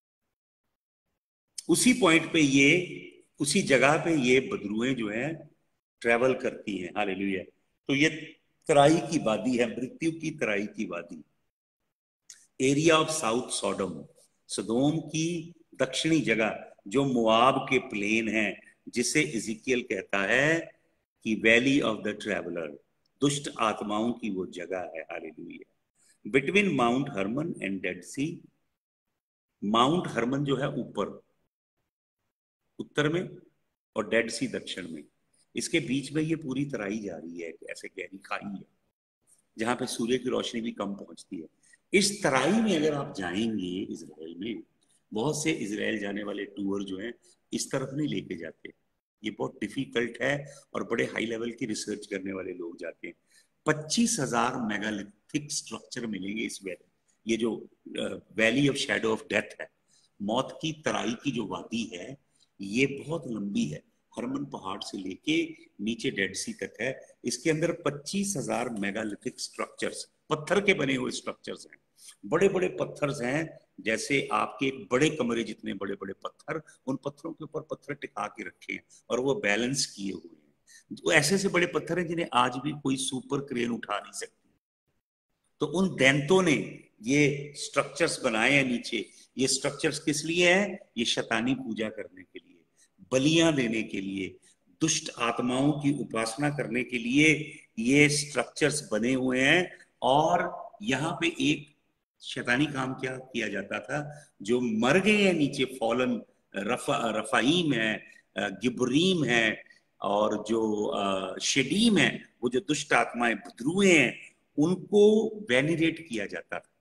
उसी पॉइंट पे ये, उसी जगह पे ये बदरुएं जो हैं ट्रेवल करती हैं। हालेलुया। तो ये तराई की वादी है, मृत्यु की तराई की वादी, एरिया ऑफ साउथ सोडम, सदोम की दक्षिणी जगह जो मुआब के प्लेन है, जिसे इजिकियल कहता है कि वैली ऑफ द ट्रेवलर, दुष्ट आत्माओं की वो जगह है। Hallelujah. Between Mount Hermon and Dead Sea, Mount Hermon जो है ऊपर उत्तर में और डेड सी दक्षिण में, इसके बीच में ये पूरी तराई जा रही है, ऐसे गहरी खाई है जहां पे सूर्य की रोशनी भी कम पहुंचती है। इस तराई में अगर आप जाएंगे इजराइल में, बहुत से इजराइल जाने वाले टूर जो हैं इस तरफ नहीं लेके जाते, ये बहुत डिफिकल्ट है और बड़े हाई लेवल की रिसर्च करने वाले लोग जाते हैं। 25,000 मेगालिथिक स्ट्रक्चर मिलेंगे इस वैली, ये जो valley of shadow of death है, मौत की तराई की जो वादी है, ये बहुत लंबी है, हरमन पहाड़ से लेके नीचे डेड सी तक है। इसके अंदर 25,000 मेगालिथिक स्ट्रक्चर्स, पत्थर के बने हुए स्ट्रक्चर्स हैं, बड़े बड़े पत्थर्स हैं, जैसे आपके एक बड़े कमरे जितने बड़े बड़े पत्थर, उन पत्थरों के ऊपर पत्थर टिका के रखे हैं और वो बैलेंस किए हुए हैं। तो ऐसे से बड़े पत्थर हैं जिन्हें आज भी कोई सुपर क्रेन उठा नहीं सकती। तो उन दैंतों ने ये स्ट्रक्चर्स बनाए हैं नीचे। ये स्ट्रक्चर्स किस लिए हैं? ये शैतानी पूजा करने के लिए, बलियां देने के लिए, दुष्ट आत्माओं की उपासना करने के लिए ये स्ट्रक्चर्स बने हुए हैं। और यहाँ पे एक शैतानी काम क्या किया जाता था, जो मर गए हैं नीचे, फॉलन रफाईम है, गिबरीम है, और जो शेडीम है, वो जो दुष्ट आत्माएं बदरुए हैं, उनको वेनिरेट किया जाता था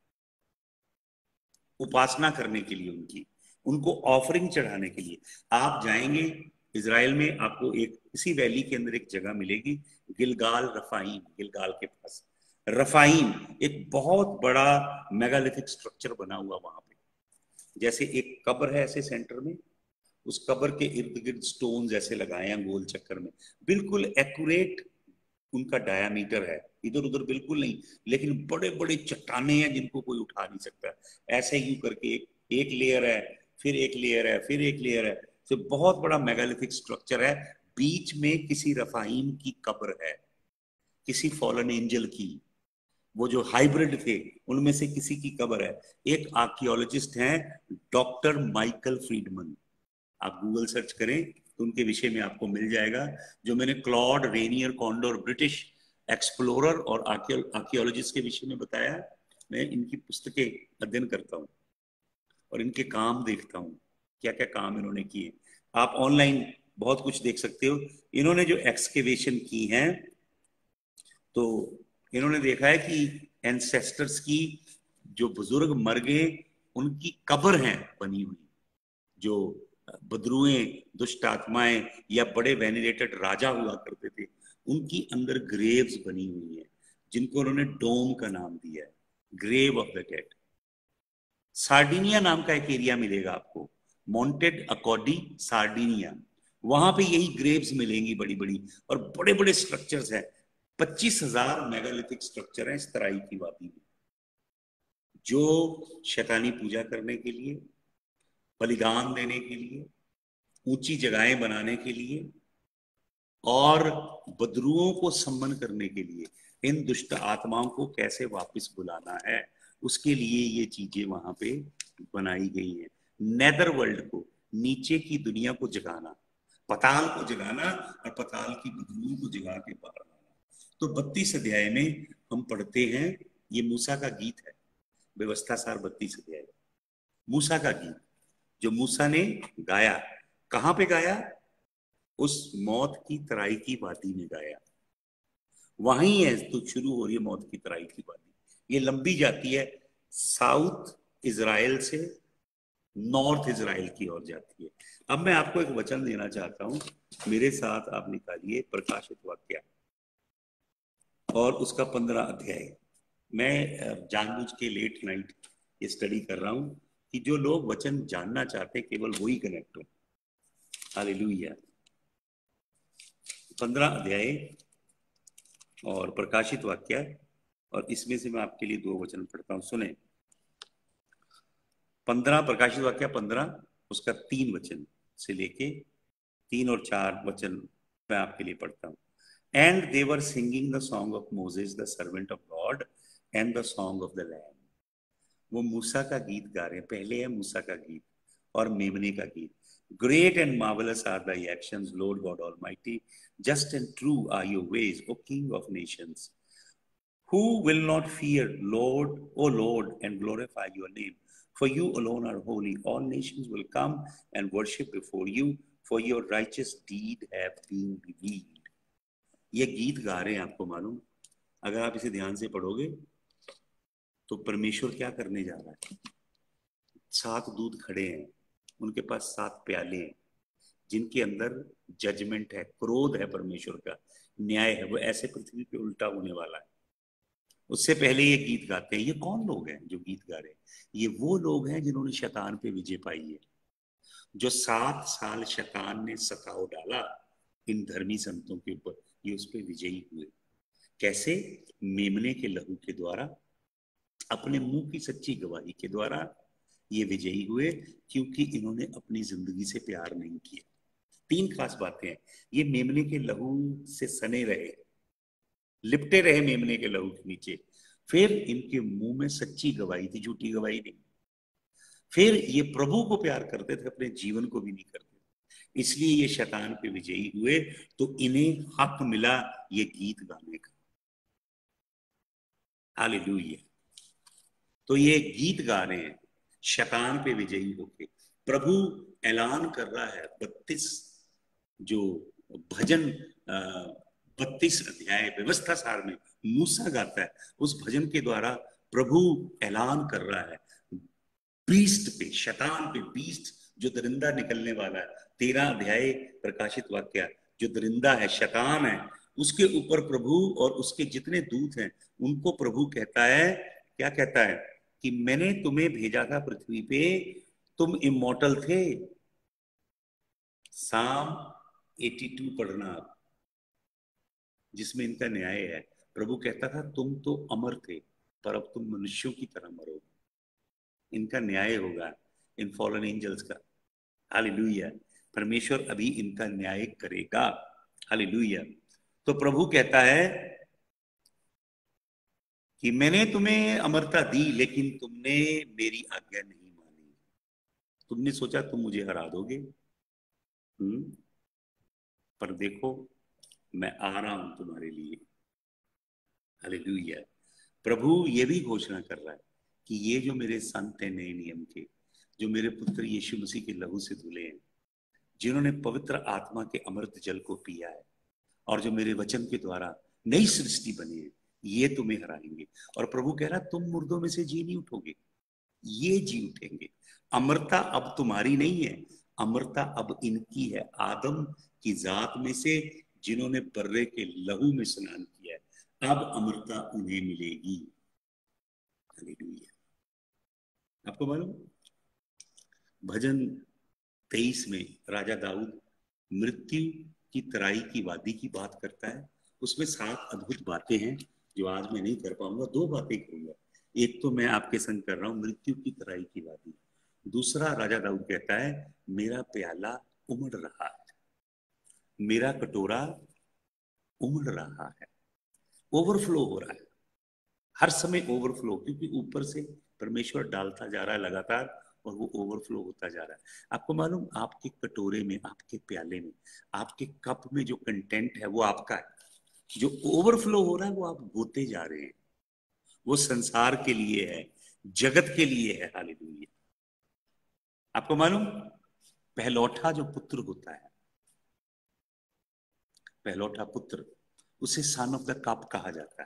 उपासना करने के लिए, उनकी, उनको ऑफरिंग चढ़ाने के लिए। आप जाएंगे इजराइल में, आपको एक इसी वैली के अंदर एक जगह मिलेगी, गिलगाल रफाईम, गिलगाल के पास रफाईम, एक बहुत बड़ा मेगालिथिक स्ट्रक्चर बना हुआ वहां पे, जैसे एक कब्र है ऐसे सेंटर में, उस कब्र के इर्द गिर्द स्टोन्स ऐसे लगाए हैं गोल चक्कर में, बिल्कुल एक्यूरेट उनका डायामीटर है, इधर उधर बिल्कुल नहीं, लेकिन बड़े बड़े चट्टाने हैं जिनको कोई उठा नहीं सकता। ऐसे ही करके एक लेयर है, फिर एक लेयर है, फिर एक लेयर है, तो बहुत बड़ा मेगालिथिक स्ट्रक्चर है। बीच में किसी रफाईम की कब्र है, किसी फॉलन एंजल की, वो जो हाइब्रिड थे उनमें से किसी की कब्र है। एक आर्कियोलॉजिस्ट हैं डॉक्टर माइकल फ्रीडमन, आप गूगल सर्च करें तो उनके विषय में आपको मिल जाएगा। जो मैंने Claude Reynier Conder, British explorer और आर्कियोलॉजिस्ट के विषय में बताया, मैं इनकी पुस्तकें अध्ययन करता हूँ और इनके काम देखता हूँ, क्या क्या काम इन्होंने किए। आप ऑनलाइन बहुत कुछ देख सकते हो। इन्होंने जो एक्सकेवेशन की हैं, तो इन्होंने देखा है कि एंसेस्टर्स की, जो बुजुर्ग मर गए उनकी कब्र है बनी हुई, जो बदरुएं, दुष्ट आत्माएं या बड़े वेनिरेटेड राजा हुआ करते थे, उनकी अंदर ग्रेव्स बनी हुई है, जिनको उन्होंने डोम का नाम दिया है, grave of the dead. Sardinia नाम का एक एरिया मिलेगा आपको, मॉन्टेड अकॉर्डी सार्डिनिया, वहां पे यही ग्रेव्स मिलेंगी बड़ी बड़ी, और बड़े बड़े स्ट्रक्चर्स हैं। 25,000 मेगालिथिक स्ट्रक्चर है इस तराई की वादी में, जो शैतानी पूजा करने के लिए, बलिदान देने के लिए, ऊंची जगहें बनाने के लिए और बदरुओं को सम्मन करने के लिए, इन दुष्ट आत्माओं को कैसे वापस बुलाना है, उसके लिए ये चीजें वहां पे बनाई गई हैं। नेदर वर्ल्ड को, नीचे की दुनिया को जगाना, पताल को जगाना और पताल की बदरुओं को जगा के बाहर लाना। तो 32 अध्याय में हम पढ़ते हैं, ये मूसा का गीत है, व्यवस्था सार 32 अध्याय, मूसा का गीत जो मूसा ने गाया। कहां पे गाया? उस मौत की तराई की वादी में गाया। वहीं है तो शुरू हो रही है मौत की तराई की वादी। ये लंबी जाती है साउथ इजराइल से नॉर्थ इजराइल की ओर जाती है। अब मैं आपको एक वचन देना चाहता हूं, मेरे साथ आप निकालिए प्रकाशित वाक्य और उसका 15 अध्याय। मैं जानबूझ के लेट नाइट ये स्टडी कर रहा हूं कि जो लोग वचन जानना चाहते हैं केवल वही कनेक्ट हो। हालेलुया। 15 अध्याय और प्रकाशित वाक्य, और इसमें से मैं आपके लिए 2 वचन पढ़ता हूं, सुने। 15 प्रकाशित वाक्य 15 उसका 3 वचन से लेके 3 और 4 वचन मैं आपके लिए पढ़ता हूं। And they were singing the song of Moses the servant of God and the song of the lamb. वो मूसा का गीत गा रहे हैं। पहले है मूसा का गीत और मेमने का गीत। Great and marvellous are the actions Lord God almighty, just and true are your ways O king of nations. Who will not fear Lord, O Lord, and glorify your name? For you alone are holy. All nations will come and worship before you, for your righteous deed have been revealed. ये गीत गा रहे हैं, आपको मालूम? अगर आप इसे ध्यान से पढ़ोगे तो परमेश्वर क्या करने जा रहा है। 7 दूत खड़े हैं, उनके पास 7 प्याले हैं जिनके अंदर जजमेंट है, क्रोध है, परमेश्वर का न्याय है। वो ऐसे पृथ्वी पे उल्टा होने वाला है। उससे पहले ये गीत गाते हैं। ये कौन लोग हैं जो गीत गा रहे हैं? ये वो लोग हैं जिन्होंने शैतान पे विजय पाई है। जो 7 साल शैतान ने सताव डाला इन धर्मी संतों के ऊपर, ये उस पर विजयी हुए। कैसे? मेमने के लहू के द्वारा, अपने मुंह की सच्ची गवाही के द्वारा ये विजयी हुए, क्योंकि इन्होंने अपनी जिंदगी से प्यार नहीं किया। 3 खास बातें हैं। ये मेमने के लहू से सने रहे, लिपटे रहे मेमने के लहू के नीचे। फिर इनके मुंह में सच्ची गवाही थी, झूठी गवाही नहीं। फिर ये प्रभु को प्यार करते थे, अपने जीवन को भी नहीं करते, इसलिए ये शैतान पे विजयी हुए। तो इन्हें हक मिला ये गीत गाने का। हालेलुया। तो ये गीत गा रहे हैं शैतान पे विजयी होके। प्रभु ऐलान कर रहा है 32 जो भजन, 32 अध्याय व्यवस्था सार में मूसा गाता है, उस भजन के द्वारा प्रभु ऐलान कर रहा है बीस्ट पे, शैतान पे। बीस्ट जो दरिंदा निकलने वाला है, 13 अध्याय प्रकाशित वाक्य, जो दरिंदा है, शैतान है, उसके ऊपर प्रभु और उसके जितने दूत हैं उनको प्रभु कहता है, क्या कहता है? कि मैंने तुम्हें भेजा था पृथ्वी पे, तुम इमॉर्टल थे। साम 82 पढ़ना आप, जिसमें इनका न्याय है। प्रभु कहता था तुम तो अमर थे, पर अब तुम मनुष्यों की तरह मरोगे। इनका न्याय होगा इन फॉलन एंजल्स का। हालेलुया। परमेश्वर अभी इनका न्याय करेगा। हालेलुया। तो प्रभु कहता है कि मैंने तुम्हें अमरता दी, लेकिन तुमने मेरी आज्ञा नहीं मानी। तुमने सोचा तुम मुझे हरा दोगे, पर देखो मैं आ रहा हूं तुम्हारे लिए। हालेलुया। प्रभु ये भी घोषणा कर रहा है कि ये जो मेरे संत हैं नए नियम के, जो मेरे पुत्र यीशु मसीह के लहू से धुले हैं, जिन्होंने पवित्र आत्मा के अमृत जल को पिया है, और जो मेरे वचन के द्वारा नई सृष्टि बनी है, ये तुम्हें हराएंगे। और प्रभु कह रहा तुम मुर्दों में से जी नहीं उठोगे, ये जी उठेंगे। अमरता अब तुम्हारी नहीं है, अमरता अब इनकी है, आदम की जात में से जिन्होंने बर्रे के लहू में स्नान किया है, अब अमरता उन्हें मिलेगी। हालेलुया। आपको मालूम, भजन 23 में राजा दाऊद मृत्यु की तराई की वादी की बात करता है। उसमें 7 अद्भुत बातें हैं जो आज मैं नहीं कर पाऊंगा। 2 बातें करूंगा। एक तो मैं आपके संग कर रहा हूं मृत्यु की तराई की वादी। दूसरा, राजा दाऊद कहता है मेरा प्याला उमड़ रहा है, मेरा कटोरा उमड़ रहा है, ओवरफ्लो हो रहा है, हर समय ओवरफ्लो, क्योंकि ऊपर से परमेश्वर डालता जा रहा है लगातार, और वो ओवरफ्लो होता जा रहा है। आपको मालूम, आपके कटोरे में, आपके प्याले में, आपके कप में जो कंटेंट है वो आपका है। जो ओवरफ्लो हो रहा है वो आप होते जा रहे हैं। वो संसार के लिए है, जगत के लिए है। हालेलुया। आपको मालूम, पहलौठा जो पुत्र होता है, पहलौठा पुत्र, उसे सन ऑफ द कप कहा जाता है।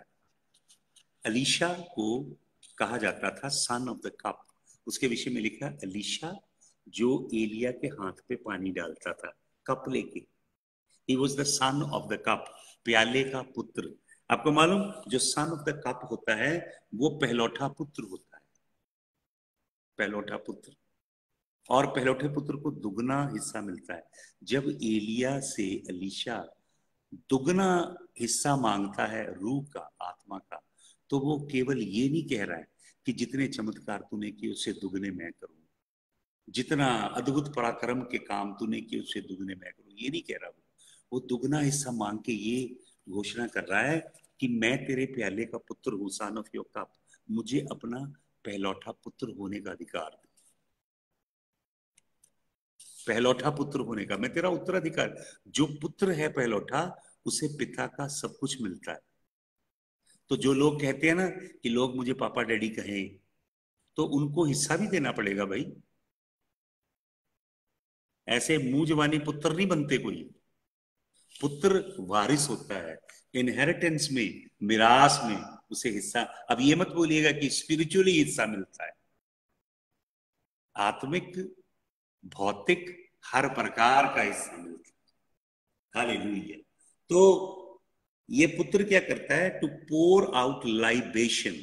अलीशा को कहा जाता था सन ऑफ द कप। उसके विषय में लिखा अलीशा जो एलिया के हाथ पे पानी डालता था कप लेके। He was the son of the cup, प्याले का पुत्र। आपको मालूम, जो सन ऑफ द कप होता है वो पहलौठा पुत्र होता है, पहलौठा पुत्र। और पहलौठे पुत्र को दुगना हिस्सा मिलता है। जब एलिया से एलीशा दुगना हिस्सा मांगता है रूह का, आत्मा का, तो वो केवल ये नहीं कह रहा है कि जितने चमत्कार तूने किए उससे दुगने मैं करूं, जितना अद्भुत पराक्रम के काम तूने किए उससे दुगने मैं करूं, ये नहीं कह रहा। वो दुगना हिस्सा मांग के ये घोषणा कर रहा है कि मैं तेरे प्याले का पुत्र हूं, सन ऑफ योर कप, मुझे अपना पहलौठा पुत्र होने का अधिकार दे। पहलौठा पुत्र होने का, मैं तेरा उत्तराधिकार। जो पुत्र है पहलौठा, उसे पिता का सब कुछ मिलता है। तो जो लोग कहते हैं ना कि लोग मुझे पापा डैडी कहें, तो उनको हिस्सा भी देना पड़ेगा भाई। ऐसे मुंह जबानी पुत्र नहीं बनते कोई। पुत्र वारिस होता है, इनहेरिटेंस में, मिरास में उसे हिस्सा। अब ये मत बोलिएगा कि स्पिरिचुअली हिस्सा मिलता है। आत्मिक, भौतिक, हर प्रकार का हिस्सा मिलता है। हालेलुया। तो ये पुत्र क्या करता है? टू पोर आउट लाइबेशन,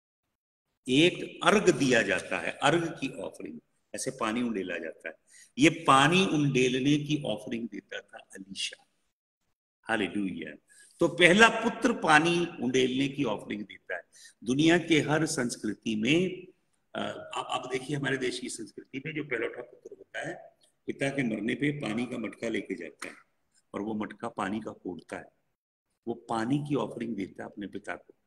एक अर्घ दिया जाता है, अर्घ की ऑफरिंग। ऐसे पानी उंडेला जाता है। ये पानी उंडेलने की ऑफरिंग देता था एलीशा। हालेलुया। तो पहला पुत्र पानी उंडेलने की ऑफरिंग देता है। दुनिया के हर संस्कृति में, आप देखिए हमारे देश की संस्कृति में जो पहलौठा पुत्र होता है, पिता के मरने पे पानी का मटका लेके जाता है और वो मटका पानी का फोड़ता है, वो पानी की ऑफरिंग देता है अपने पिता को।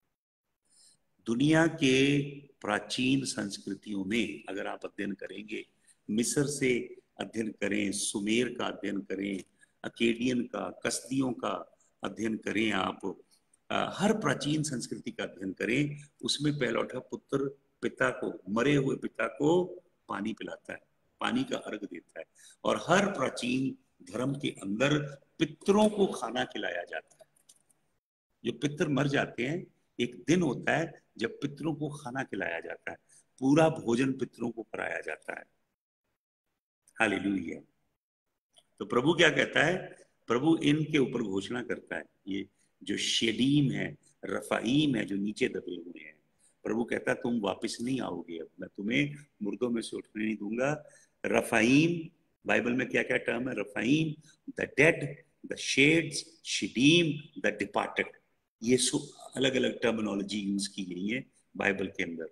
दुनिया के प्राचीन संस्कृतियों में अगर आप अध्ययन करेंगे, मिस्र से अध्ययन करें, सुमेर का अध्ययन करें, अकेडियन का, कसदियों का अध्ययन करें, आप हर प्राचीन संस्कृति का अध्ययन करें, उसमें पहलौठा पुत्र पिता को, मरे हुए पिता को पानी पिलाता है, पानी का अर्घ देता है। और हर प्राचीन धर्म के अंदर पितरों को खाना खिलाया जाता है। जो पितर मर जाते हैं, एक दिन होता है जब पितरों को खाना खिलाया जाता है, पूरा भोजन पितरों को कराया जाता है। हालेलुया। तो प्रभु क्या कहता है? प्रभु इनके ऊपर घोषणा करता है, ये जो शेडीम है, रफाईम है, जो नीचे दबे हुए हैं, प्रभु कहता है तुम वापस नहीं आओगे, अब मैं तुम्हें मुर्दों में से उठने नहीं दूंगा। रफाईम, बाइबल में क्या क्या टर्म है? Rephaim, the dead, the shades, Shedim, the departed. ये अलग अलग टर्मिनोलॉजी यूज की गई है बाइबल के अंदर।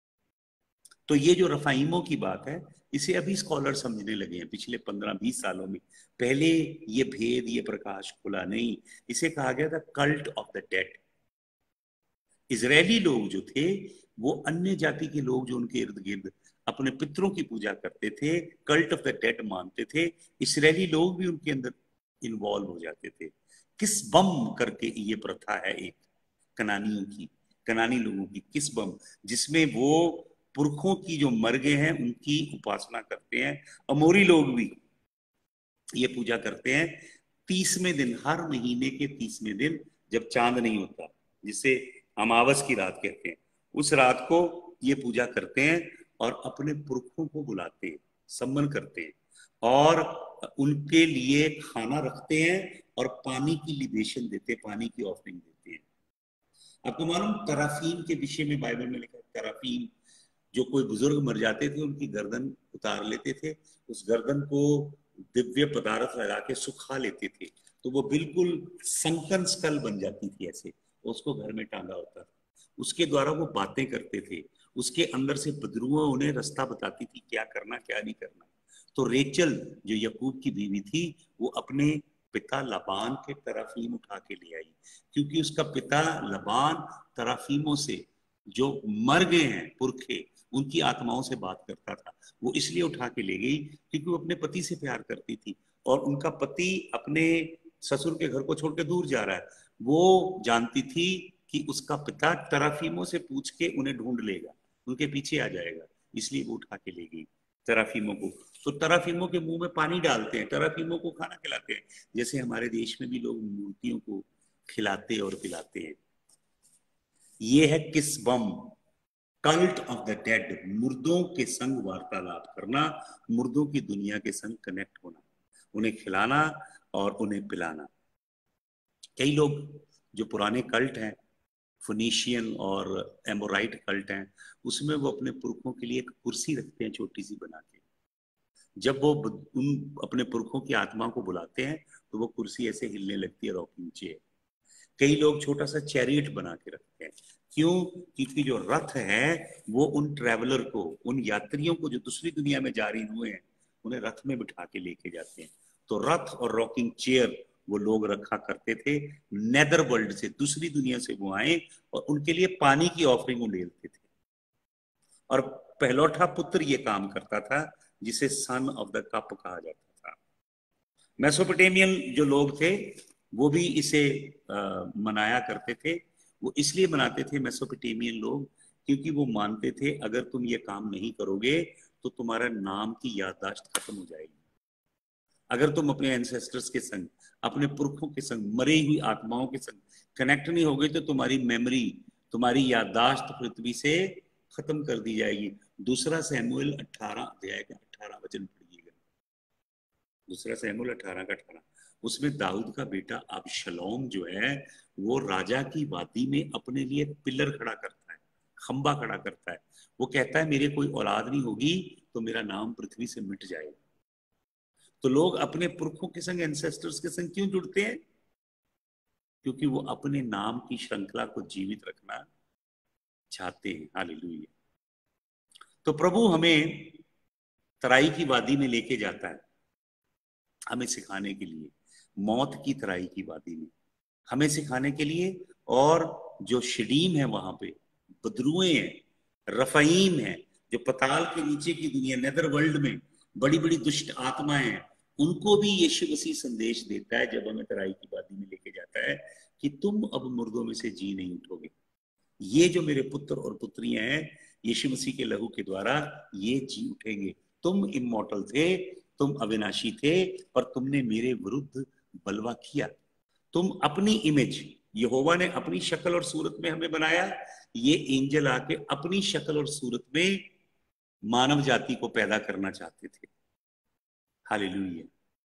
तो ये जो रफाइमों की बात है, इसे अभी स्कॉलर समझने लगे हैं पिछले 15-20 सालों में। पहले ये भेद, ये प्रकाश खुला नहीं। इसे कहा गया था cult of the dead. Israeli लोग जो थे, वो अन्य जाति के लोग जो उनके इर्द गिर्द अपने पितरों की पूजा करते थे, कल्ट ऑफ द डेड मानते थे, इजरायली लोग भी उनके अंदर इन्वॉल्व हो जाते थे। किस बम करके ये प्रथा है एक कनानियों की, कनानी लोगों की, किस बम, जिसमें वो पुरखों की जो मर गए हैं उनकी उपासना करते हैं। अमोरी लोग भी ये पूजा करते हैं 30वें दिन, हर महीने के 30वें दिन, जब चांद नहीं होता, जिसे अमावस की रात कहते हैं, उस रात को ये पूजा करते हैं और अपने पुरखों को बुलाते हैं, सम्मान करते हैं और उनके लिए खाना रखते हैं और पानी की लिबेशन देते हैं, पानी की ऑफरिंग देते हैं। आपको मालूम, तराफीम के विषय में बाइबल में लिखा है, तराफीम, जो कोई बुजुर्ग मर जाते थे उनकी गर्दन उतार लेते थे, उस गर्दन को दिव्य पदार्थ लगा के सुखा लेते थे, तो वो बिल्कुल संकन स्कल बन जाती थी ऐसे, उसको घर में टांगा होता था। उसके द्वारा वो बातें करते थे, उसके अंदर से बदरुआ उन्हें रास्ता बताती थी क्या करना क्या नहीं करना। तो रेचल जो यकूब की बीवी थी, वो अपने पिता लबान के तराफीम उठा के ले आई, क्योंकि उसका पिता लबान तराफीमों से, जो मर गए हैं पुरखे, उनकी आत्माओं से बात करता था। वो इसलिए उठा के ले गई क्योंकि वो अपने पति से प्यार करती थी, और उनका पति अपने ससुर के घर को छोड़ के दूर जा रहा है। वो जानती थी कि उसका पिता तराफीमों से पूछ के उन्हें ढूंढ लेगा, उनके पीछे आ जाएगा, इसलिए वो उठा के ले गई तराफीमों को। तो तराफीमों के मुंह में पानी डालते हैं, तराफीमों को खाना खिलाते हैं, जैसे हमारे देश में भी लोग मूर्तियों को खिलाते और पिलाते हैं। ये है किस बम, कल्ट ऑफ द डेड, मुर्दों के संग वार्तालाप करना, मुर्दों की दुनिया के संग कनेक्ट होना, उन्हें खिलाना और उन्हें पिलाना। कई लोग जो पुराने कल्ट हैं, फिनिशियन और एमोराइट कल्ट हैं, उसमें वो अपने पुरखों के लिए एक कुर्सी रखते हैं छोटी सी बना के। जब वो उन अपने पुरखों की आत्मा को बुलाते हैं तो वो कुर्सी ऐसे हिलने लगती है, रॉकिंग चेयर। कई लोग छोटा सा चैरियट बना के रखते हैं। क्यों? क्योंकि जो रथ है वो उन ट्रेवलर को, उन यात्रियों को जो दूसरी दुनिया में जारी हुए हैं, उन्हें रथ में बिठा के लेके जाते हैं। तो रथ और रॉकिंग चेयर वो लोग रखा करते थे नेदर वर्ल्ड से, दूसरी दुनिया से वो आए और उनके लिए पानी की ऑफरिंग वो लेते थे। और पहलौठा पुत्र ये काम करता था, जिसे सन ऑफ द कप कहा जाता था। मेसोपोटामियन जो लोग थे वो भी इसे मनाया करते थे। वो इसलिए मनाते थे मेसोपोटामियन लोग, क्योंकि वो मानते थे अगर तुम ये काम नहीं करोगे तो तुम्हारा नाम की याददाश्त खत्म हो जाएगी। अगर तुम अपने एंसेस्टर्स के संग, अपने पुरखों के संग, मरी हुई आत्माओं के संग कनेक्ट नहीं होगे तो तुम्हारी मेमोरी, तुम्हारी याददाश्त पृथ्वी से खत्म कर दी जाएगी। दूसरा सैमुएल 18 अध्याय का 18 वचन पढ़िएगा। दूसरा सैमुएल 18 का 18, उसमें दाऊद का बेटा अबशलोम जो है वो राजा की वादी में अपने लिए पिलर खड़ा करता है, खंबा खड़ा करता है। वो कहता है मेरे कोई औलाद नहीं होगी तो मेरा नाम पृथ्वी से मिट जाएगा। तो लोग अपने पुरखों के संग, एंसेस्टर्स के संग क्यों जुड़ते हैं? क्योंकि वो अपने नाम की श्रृंखला को जीवित रखना चाहते हैं। हालेलुया। तो प्रभु हमें तराई की वादी में लेके जाता है, हमें सिखाने के लिए, मौत की तराई की वादी में हमें सिखाने के लिए। और जो शिडीम है वहां पे, बदरुएं हैं, रफाइम है, जो पताल के नीचे की दुनिया, नेदर वर्ल्ड में बड़ी बड़ी दुष्ट आत्माएं हैं, उनको भी यीशु मसीह संदेश देता है जब हमें तराई की वादी में लेके जाता है कि तुम अब मुर्दों में से जी नहीं उठोगे। ये जो मेरे पुत्र और पुत्रियां हैं, यीशु मसीह के लहू के द्वारा ये जी उठेंगे। तुम इमॉर्टल थे, तुम अविनाशी थे, पर तुमने मेरे विरुद्ध बलवा किया। तुम अपनी इमेज, यहोवा ने अपनी शक्ल और सूरत में हमें बनाया, ये एंजल आके अपनी शक्ल और सूरत में मानव जाति को पैदा करना चाहते थे। हालेलुया।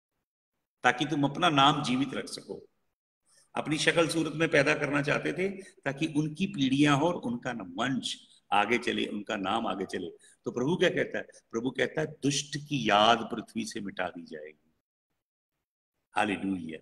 ताकि तुम अपना नाम जीवित रख सको। अपनी शक्ल सूरत में पैदा करना चाहते थे ताकि उनकी पीढ़ियां हो और उनका वंश आगे चले, उनका नाम आगे चले। तो प्रभु क्या कहता है? प्रभु कहता है दुष्ट की याद पृथ्वी से मिटा दी जाएगी। Hallelujah,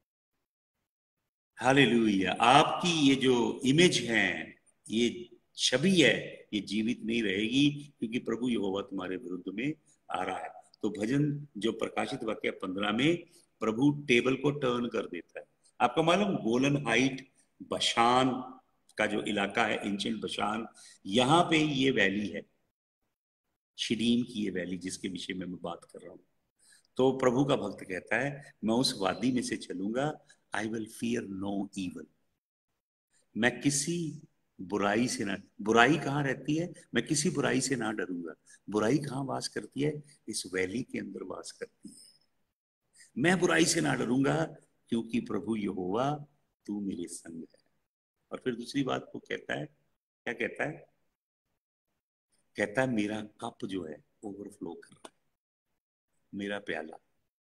hallelujah. आपकी ये जो इमेज है, ये छवि है, ये जीवित नहीं रहेगी, क्योंकि प्रभु यहोवा तुम्हारे विरुद्ध में आ रहा है। तो भजन जो प्रकाशित वाक्य 15 में प्रभु टेबल को टर्न कर देता है। आपको मालूम, गोलन हाइट, बशान का जो इलाका है, एंशिएंट बशान, यहाँ पे ये वैली है, शिडीम की ये वैली जिसके विषय में मैं बात कर रहा हूँ। तो प्रभु का भक्त कहता है मैं उस वादी में से चलूंगा, I will fear no evil. मैं किसी बुराई से ना, बुराई कहाँ रहती है? मैं किसी बुराई से ना डरूंगा। बुराई कहाँ वास करती है? इस वैली के अंदर वास करती है। मैं बुराई से ना डरूंगा क्योंकि प्रभु यहोवा तू मेरे संग है। और फिर दूसरी बात वो कहता है, क्या कहता है? कहता है मेरा कप जो है ओवरफ्लो कर रहा है, मेरा प्याला।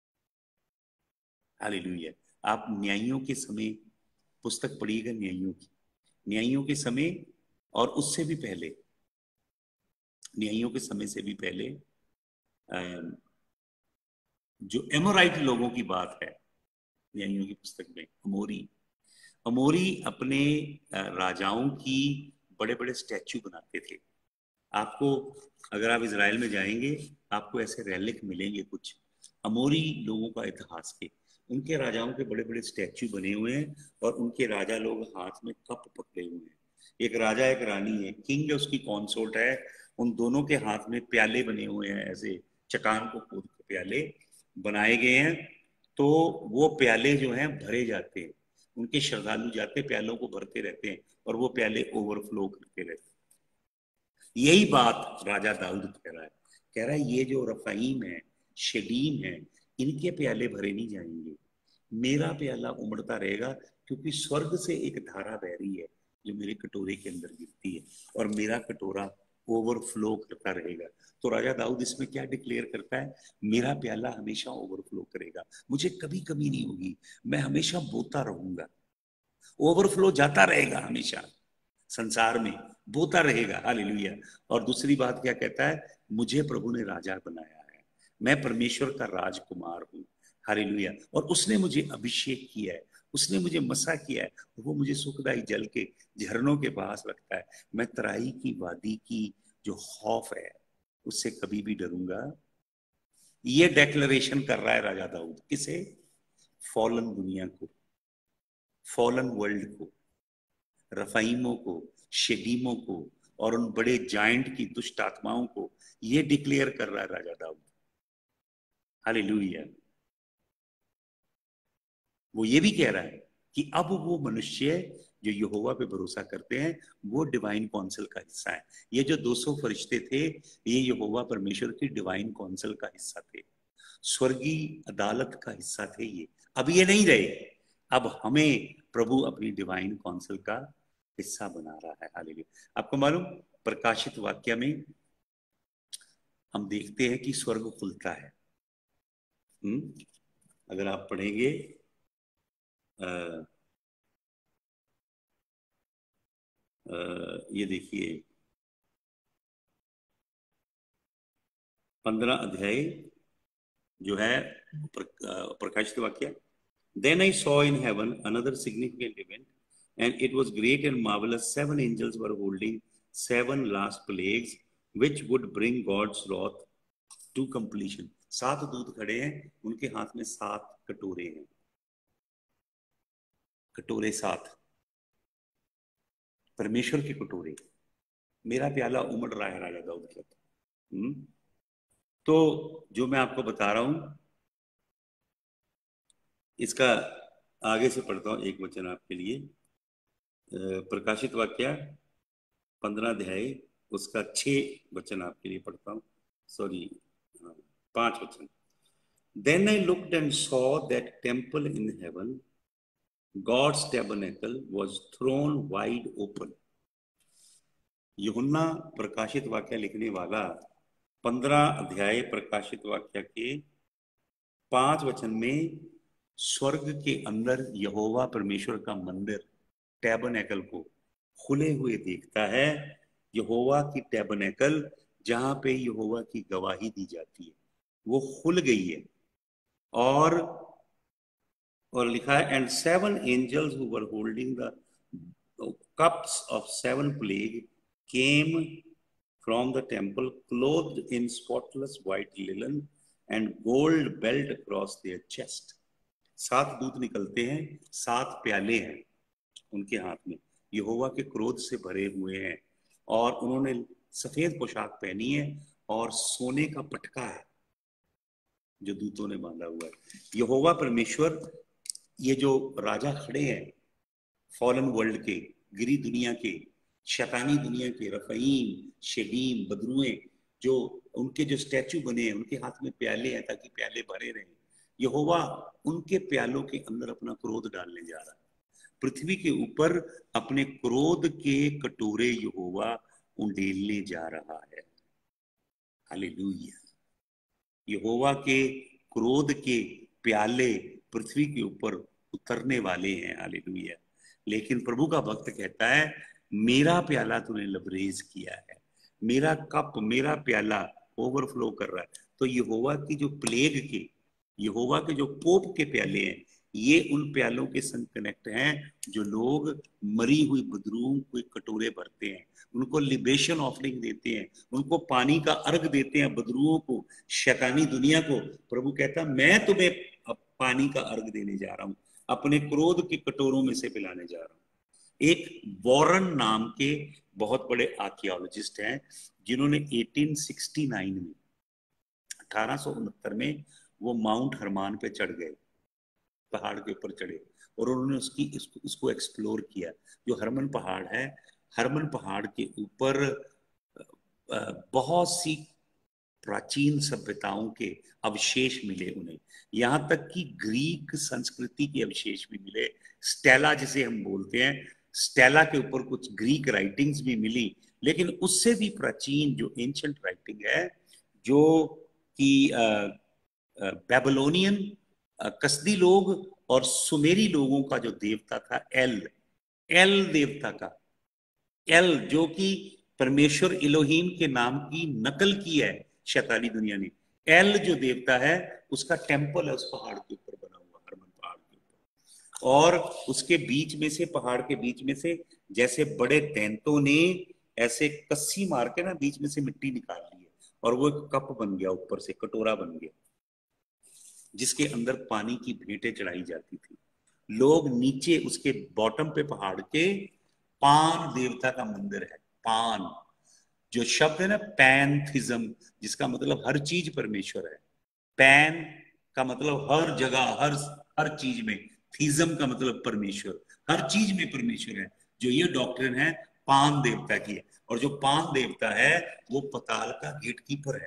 हालेलुया। आप न्यायियों के समय पुस्तक पढ़िएगा, न्यायियों की, न्यायियों के समय और उससे भी पहले, न्यायियों के समय से भी पहले जो एमोराइट लोगों की बात है, न्यायियों की पुस्तक में अमोरी, अमोरी अपने राजाओं की बड़े बड़े स्टैचू बनाते थे। आपको, अगर आप इजराइल में जाएंगे, आपको ऐसे रेलिक मिलेंगे कुछ अमोरी लोगों का इतिहास के। उनके राजाओं के बड़े बड़े स्टैचू बने हुए हैं और उनके राजा लोग हाथ में कप पकड़े हुए हैं। एक राजा एक रानी है, किंग है, उसकी कॉन्सोर्ट है, उन दोनों के हाथ में प्याले बने हुए हैं, ऐसे चट्टान को खोद के प्याले बनाए गए हैं। तो वो प्याले जो हैं भरे जाते हैं, उनके श्रद्धालु जाते प्यालों को भरते रहते हैं और वो प्याले ओवरफ्लो करते रहते हैं। यही बात राजा दाऊद कह रहा है, कह रहा है ये जो रफाइम है, शदीम है, इनके प्याले भरे नहीं जाएंगे, मेरा प्याला उमड़ता रहेगा, क्योंकि स्वर्ग से एक धारा बह रही है जो मेरे कटोरे के अंदर गिरती है, और मेरा कटोरा ओवरफ्लो करता रहेगा। तो राजा दाऊद इसमें क्या डिक्लेयर करता है? मेरा प्याला हमेशा ओवरफ्लो करेगा, मुझे कभी कमी नहीं होगी, मैं हमेशा बोता रहूंगा। ओवरफ्लो जाता रहेगा, हमेशा संसार में बोता रहेगा। हालेलुया। और दूसरी बात क्या कहता है? मुझे प्रभु ने राजा बनाया है, मैं परमेश्वर का राजकुमार हूँ। हालेलुया। और उसने मुझे अभिषेक किया है, उसने मुझे मसा किया है, वो मुझे सुखदाई जल के झरनों के पास रखता है। मैं तराई की वादी की जो खौफ है उससे कभी भी डरूंगा। ये डेक्लरेशन कर रहा है राजा दाऊद। किसे? फॉलन दुनिया को, फॉलन वर्ल्ड को, रफाइमों को, शेडीमों को, और उन बड़े जाइंट की दुष्ट आत्माओं को ये डिक्लेयर कर रहा है राजा दाऊद। हालेलुया। वो ये भी कह रहा है कि अब वो मनुष्य जो यहोवा पे भरोसा करते हैं वो डिवाइन काउंसिल का हिस्सा है। ये जो 200 फरिश्ते थे ये यहोवा परमेश्वर की डिवाइन काउंसिल का हिस्सा थे, स्वर्गीय अदालत का हिस्सा थे ये। अब ये नहीं रहे, अब हमें प्रभु अपनी डिवाइन काउंसिल का हिस्सा बना रहा है। हालेलुया। आपको मालूम, प्रकाशित वाक्य में हम देखते हैं कि स्वर्ग खुलता है। अगर आप पढ़ेंगे ये देखिए 15 अध्याय जो है प्रकाशित वाक्य। Then I saw in heaven another significant event, and it was great and marvelous. 7 angels were holding 7 last plagues, which would bring God's wrath to completion. 7 दूत खड़े हैं, उनके हाथ में 7 कटोरे हैं। कटोरे 7, परमेश्वर के कटोरे। मेरा प्याला उमड़ रहा है, राजा दाऊद कहता। तो जो मैं आपको बता रहा हूं इसका आगे से पढ़ता हूं एक वचन आपके लिए। प्रकाशित वाक्य 15 अध्याय उसका 6 वचन आपके लिए पढ़ता हूं, सॉरी 5 वचन। Then I looked and saw that temple in heaven, God's tabernacle, was thrown wide open. यूहन्ना प्रकाशित वाक्य लिखने वाला 15 अध्याय प्रकाशित वाक्य के 5 वचन में स्वर्ग के अंदर यहोवा परमेश्वर का मंदिर टैबरनेकल को खुले हुए देखता है। यहोवा की टैबरनेकल जहां पे यहोवा की गवाही दी जाती है वो खुल गई है। और लिखा है, and 7 angels who were holding the cups of 7 plague came from the temple, clothed in spotless white linen and gold belt across their chest. 7 दूत निकलते हैं, 7 प्याले हैं उनके हाथ में, यहोवा के क्रोध से भरे हुए हैं, और उन्होंने सफेद पोशाक पहनी है और सोने का पटका है जो दूतों ने बांधा हुआ है। यहोवा परमेश्वर, ये जो राजा खड़े हैं फॉलन वर्ल्ड के, गिरी दुनिया के, शैतानी दुनिया के, रफाईम, शेडीम, बदरुएं, जो उनके जो स्टैचू बने हैं उनके हाथ में प्याले हैं ताकि प्याले भरे रहें। यहोवा उनके प्यालों के अंदर अपना क्रोध डालने जा रहा है। पृथ्वी के ऊपर अपने क्रोध के कटोरे यहोवा उंडेलने जा रहा है। हालेलुया। यहोवा के क्रोध के प्याले पृथ्वी के ऊपर उतरने वाले हैं। हालेलुया। लेकिन प्रभु का भक्त कहता है मेरा प्याला तूने लबरेज किया है, मेरा कप, मेरा प्याला ओवरफ्लो कर रहा है। तो यहोवा की जो प्लेग के, यहोवा के जो पोप के प्याले हैं ये उन प्यालों के संग कनेक्ट हैं जो लोग मरी हुई बदरूओं के कटोरे भरते हैं, उनको लिबेशन ऑफरिंग देते हैं, उनको पानी का अर्घ देते हैं बदरूओं को, शैतानी दुनिया को। प्रभु कहता मैं तुम्हें अब पानी का अर्घ देने जा रहा हूं, अपने क्रोध के कटोरों में से पिलाने जा रहा हूं। एक वॉरन नाम के बहुत बड़े आर्कियोलॉजिस्ट हैं जिन्होंने 1869 में 1869 में वो माउंट हरमान पे चढ़ गए, पहाड़ के ऊपर चढ़े और उन्होंने उसको एक्सप्लोर किया। जो हरमन पहाड़ है, हरमन पहाड़ के ऊपर बहुत सी प्राचीन सभ्यताओं के अवशेष मिले उन्हें, यहाँ तक कि ग्रीक संस्कृति के अवशेष भी मिले। स्टेला जिसे हम बोलते हैं, स्टेला के ऊपर कुछ ग्रीक राइटिंग्स भी मिली, लेकिन उससे भी प्राचीन जो एंशंट राइटिंग है, जो कि बेबीलोनियन, कसदी लोग और सुमेरी लोगों का जो देवता था एल, एल देवता का, एल जो कि परमेश्वर इलोहीम के नाम की नकल की है शैतानी दुनिया ने, एल जो देवता है उसका टेम्पल है उस पहाड़ के ऊपर बना हुआ, हरमन पहाड़ के ऊपर। और उसके बीच में से, पहाड़ के बीच में से जैसे बड़े दैंतों ने ऐसे कस्सी मार के ना बीच में से मिट्टी निकाल ली है, और वो एक कप बन गया, ऊपर से कटोरा बन गया, जिसके अंदर पानी की भेंटें चढ़ाई जाती थी। लोग नीचे उसके बॉटम पे पहाड़ के पान देवता का मंदिर है। पान जो शब्द है ना, पैंथिज्म, जिसका मतलब हर चीज परमेश्वर है। पैन का मतलब हर जगह, हर चीज में, थीज्म का मतलब परमेश्वर, हर चीज में परमेश्वर है। जो ये डॉक्ट्रिन है पान देवता की है, और जो पान देवता है वो पताल का गेट कीपर है।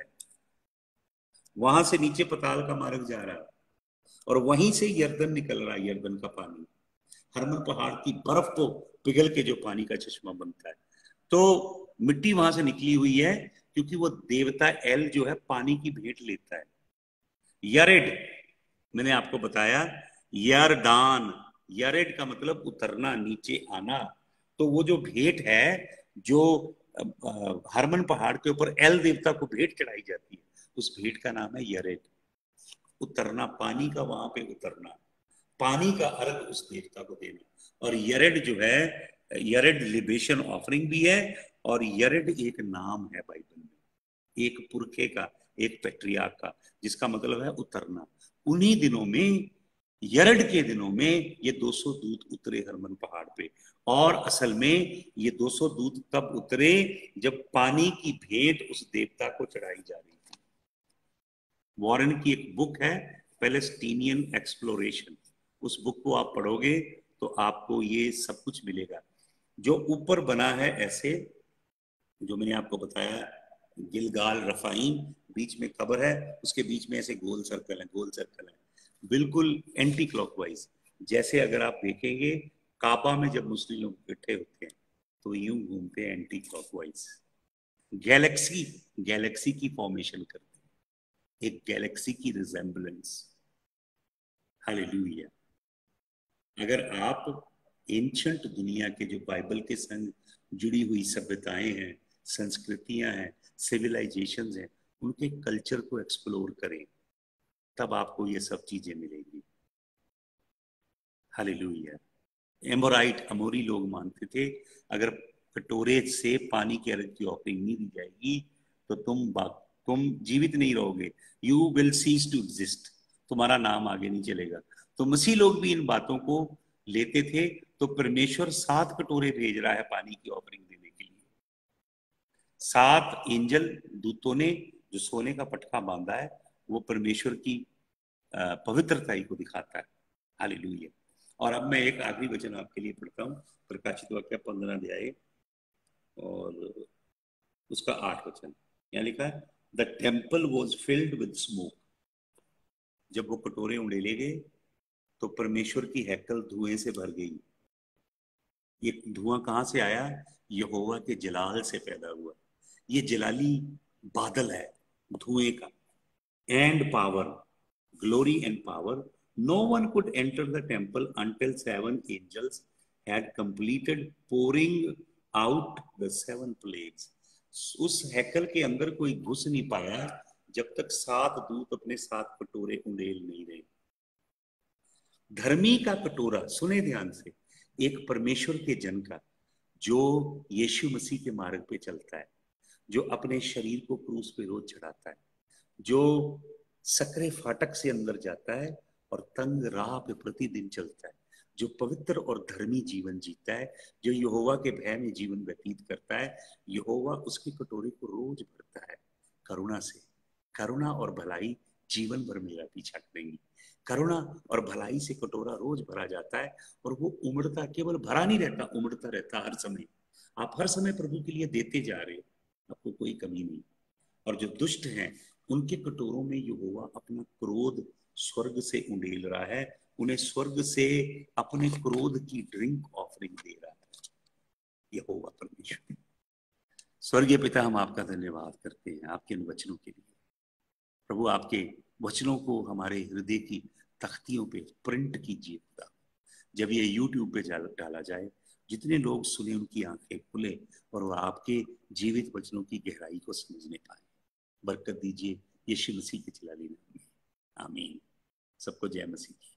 वहां से नीचे पताल का मार्ग जा रहा है, और वहीं से यर्दन निकल रहा है, यर्दन का पानी हरमन पहाड़ की बर्फ को पिघल के जो पानी का चश्मा बनता है। तो मिट्टी वहां से निकली हुई है, क्योंकि वो देवता एल जो है पानी की भेंट लेता है। यरेड मैंने आपको बताया, यरदान, यरेड का मतलब उतरना, नीचे आना। तो वो जो भेंट है जो हरमन पहाड़ के ऊपर एल देवता को भेंट चढ़ाई जाती है, उस भेंट का नाम है यरेड। उतरना, पानी का वहां पे उतरना, पानी का अर्घ उस देवता को देना। और यरेड जो है, यरेड लिबेशन ऑफरिंग भी है, और यरेड एक नाम है बाइबल में, एक पुरखे का, एक पेट्रियार्क का, जिसका मतलब है उतरना। उन्हीं दिनों में, यरड के दिनों में ये 200 दूत उतरे हरमन पहाड़ पे। और असल में ये 200 दूत तब उतरे जब पानी की भेंट उस देवता को चढ़ाई जा रही थी। वॉरेन की एक बुक है पैलेस्टीनियन एक्सप्लोरेशन, उस बुक को आप पढ़ोगे तो आपको ये सब कुछ मिलेगा। जो ऊपर बना है ऐसे, जो मैंने आपको बताया, गिलगाल रफाइन, बीच में कब्र है, उसके बीच में ऐसे गोल सर्कल है, गोल सर्कल है, बिल्कुल एंटी क्लॉकवाइज। जैसे अगर आप देखेंगे काबा में जब मुस्लिम लोग इकट्ठे होते हैं तो यूं घूमते हैं एंटी क्लॉकवाइज, गैलेक्सी, गैलेक्सी की फॉर्मेशन करते हैं, एक गैलेक्सी की रिजेम्बलेंस। हालेलुया। अगर आप एंशंट दुनिया के जो बाइबल के संग जुड़ी हुई सभ्यताएं हैं, संस्कृतियां हैं, सिविलाइजेशन हैं, उनके कल्चर को एक्सप्लोर करें, तब आपको ये सब चीजें मिलेंगी। हालेलुया। एमोराइट, अमोरी लोग मानते थे अगर कटोरे से पानी के अर्घ की ऑफरिंग नहीं दी जाएगी तो तुम जीवित नहीं रहोगे, you will cease to exist, तुम्हारा नाम आगे नहीं चलेगा। तो मसीह लोग भी इन बातों को लेते थे। तो परमेश्वर 7 कटोरे भेज रहा है पानी की ऑफरिंग देने के लिए। 7 एंजल दूतों ने जो सोने का पटका बांधा है, वो परमेश्वर की पवित्रता को दिखाता है। हालेलुया। और अब मैं एक आखिरी वचन आपके लिए पढ़ता हूँ, प्रकाशित वाक्य 15 अध्याय और उसका 8 वचन। यहाँ लिखा है, the temple was filled with smoke. जब वो कटोरे उंडेले गए तो परमेश्वर की हैकल धुएं से भर गई। ये धुआं कहाँ से आया? यहोवा के जलाल से पैदा हुआ। ये जलाली बादल है धुएं का। And power, glory and power. No one could enter the temple until 7 angels had completed pouring out the 7 plagues. उस हैकल के अंदर कोई घुस नहीं पाया जब तक 7 दूत अपने 7 कटोरे उंडेल नहीं रहे। धर्मी का कटोरा, सुने ध्यान से, एक परमेश्वर के जन का, जो यीशु मसीह के मार्ग पे चलता है, जो अपने शरीर को क्रूस पे रोज चढ़ाता है, जो सकरे फाटक से अंदर जाता है और तंग राह पे प्रतिदिन चलता है, जो पवित्र और धर्मी जीवन जीता है, जो यहोवा के भय में जीवन व्यतीत करता है, यहोवा उसके कटोरे को रोज भरता है करुणा से। करुणा और भलाई जीवन भर मेरा पीछा करेंगी। करुणा और भलाई से कटोरा रोज भरा जाता है, और वो उमड़ता, केवल भरा नहीं रहता, उमड़ता रहता हर समय। आप हर समय प्रभु के लिए देते जा रहे हो, आपको कोई कमी नहीं। और जो दुष्ट हैं उनके कटोरों में यहोवा अपना क्रोध स्वर्ग से उंडेल रहा है, उन्हें स्वर्ग से अपने क्रोध की ड्रिंक ऑफरिंग दे रहा है। यहोवा परमेश्वर। स्वर्गीय पिता, हम आपका धन्यवाद करते हैं आपके इन वचनों के लिए। प्रभु, आपके वचनों को हमारे हृदय की तख्तियों पे प्रिंट कीजिए खुदा। जब ये यूट्यूब पे डाला जाए, जितने लोग सुने उनकी आंखें खुले और वो आपके जीवित वचनों की गहराई को समझने पाए। बरकत दीजिए यीशु मसीह के जलाली नाम में, आमीन। सबको जय मसीह।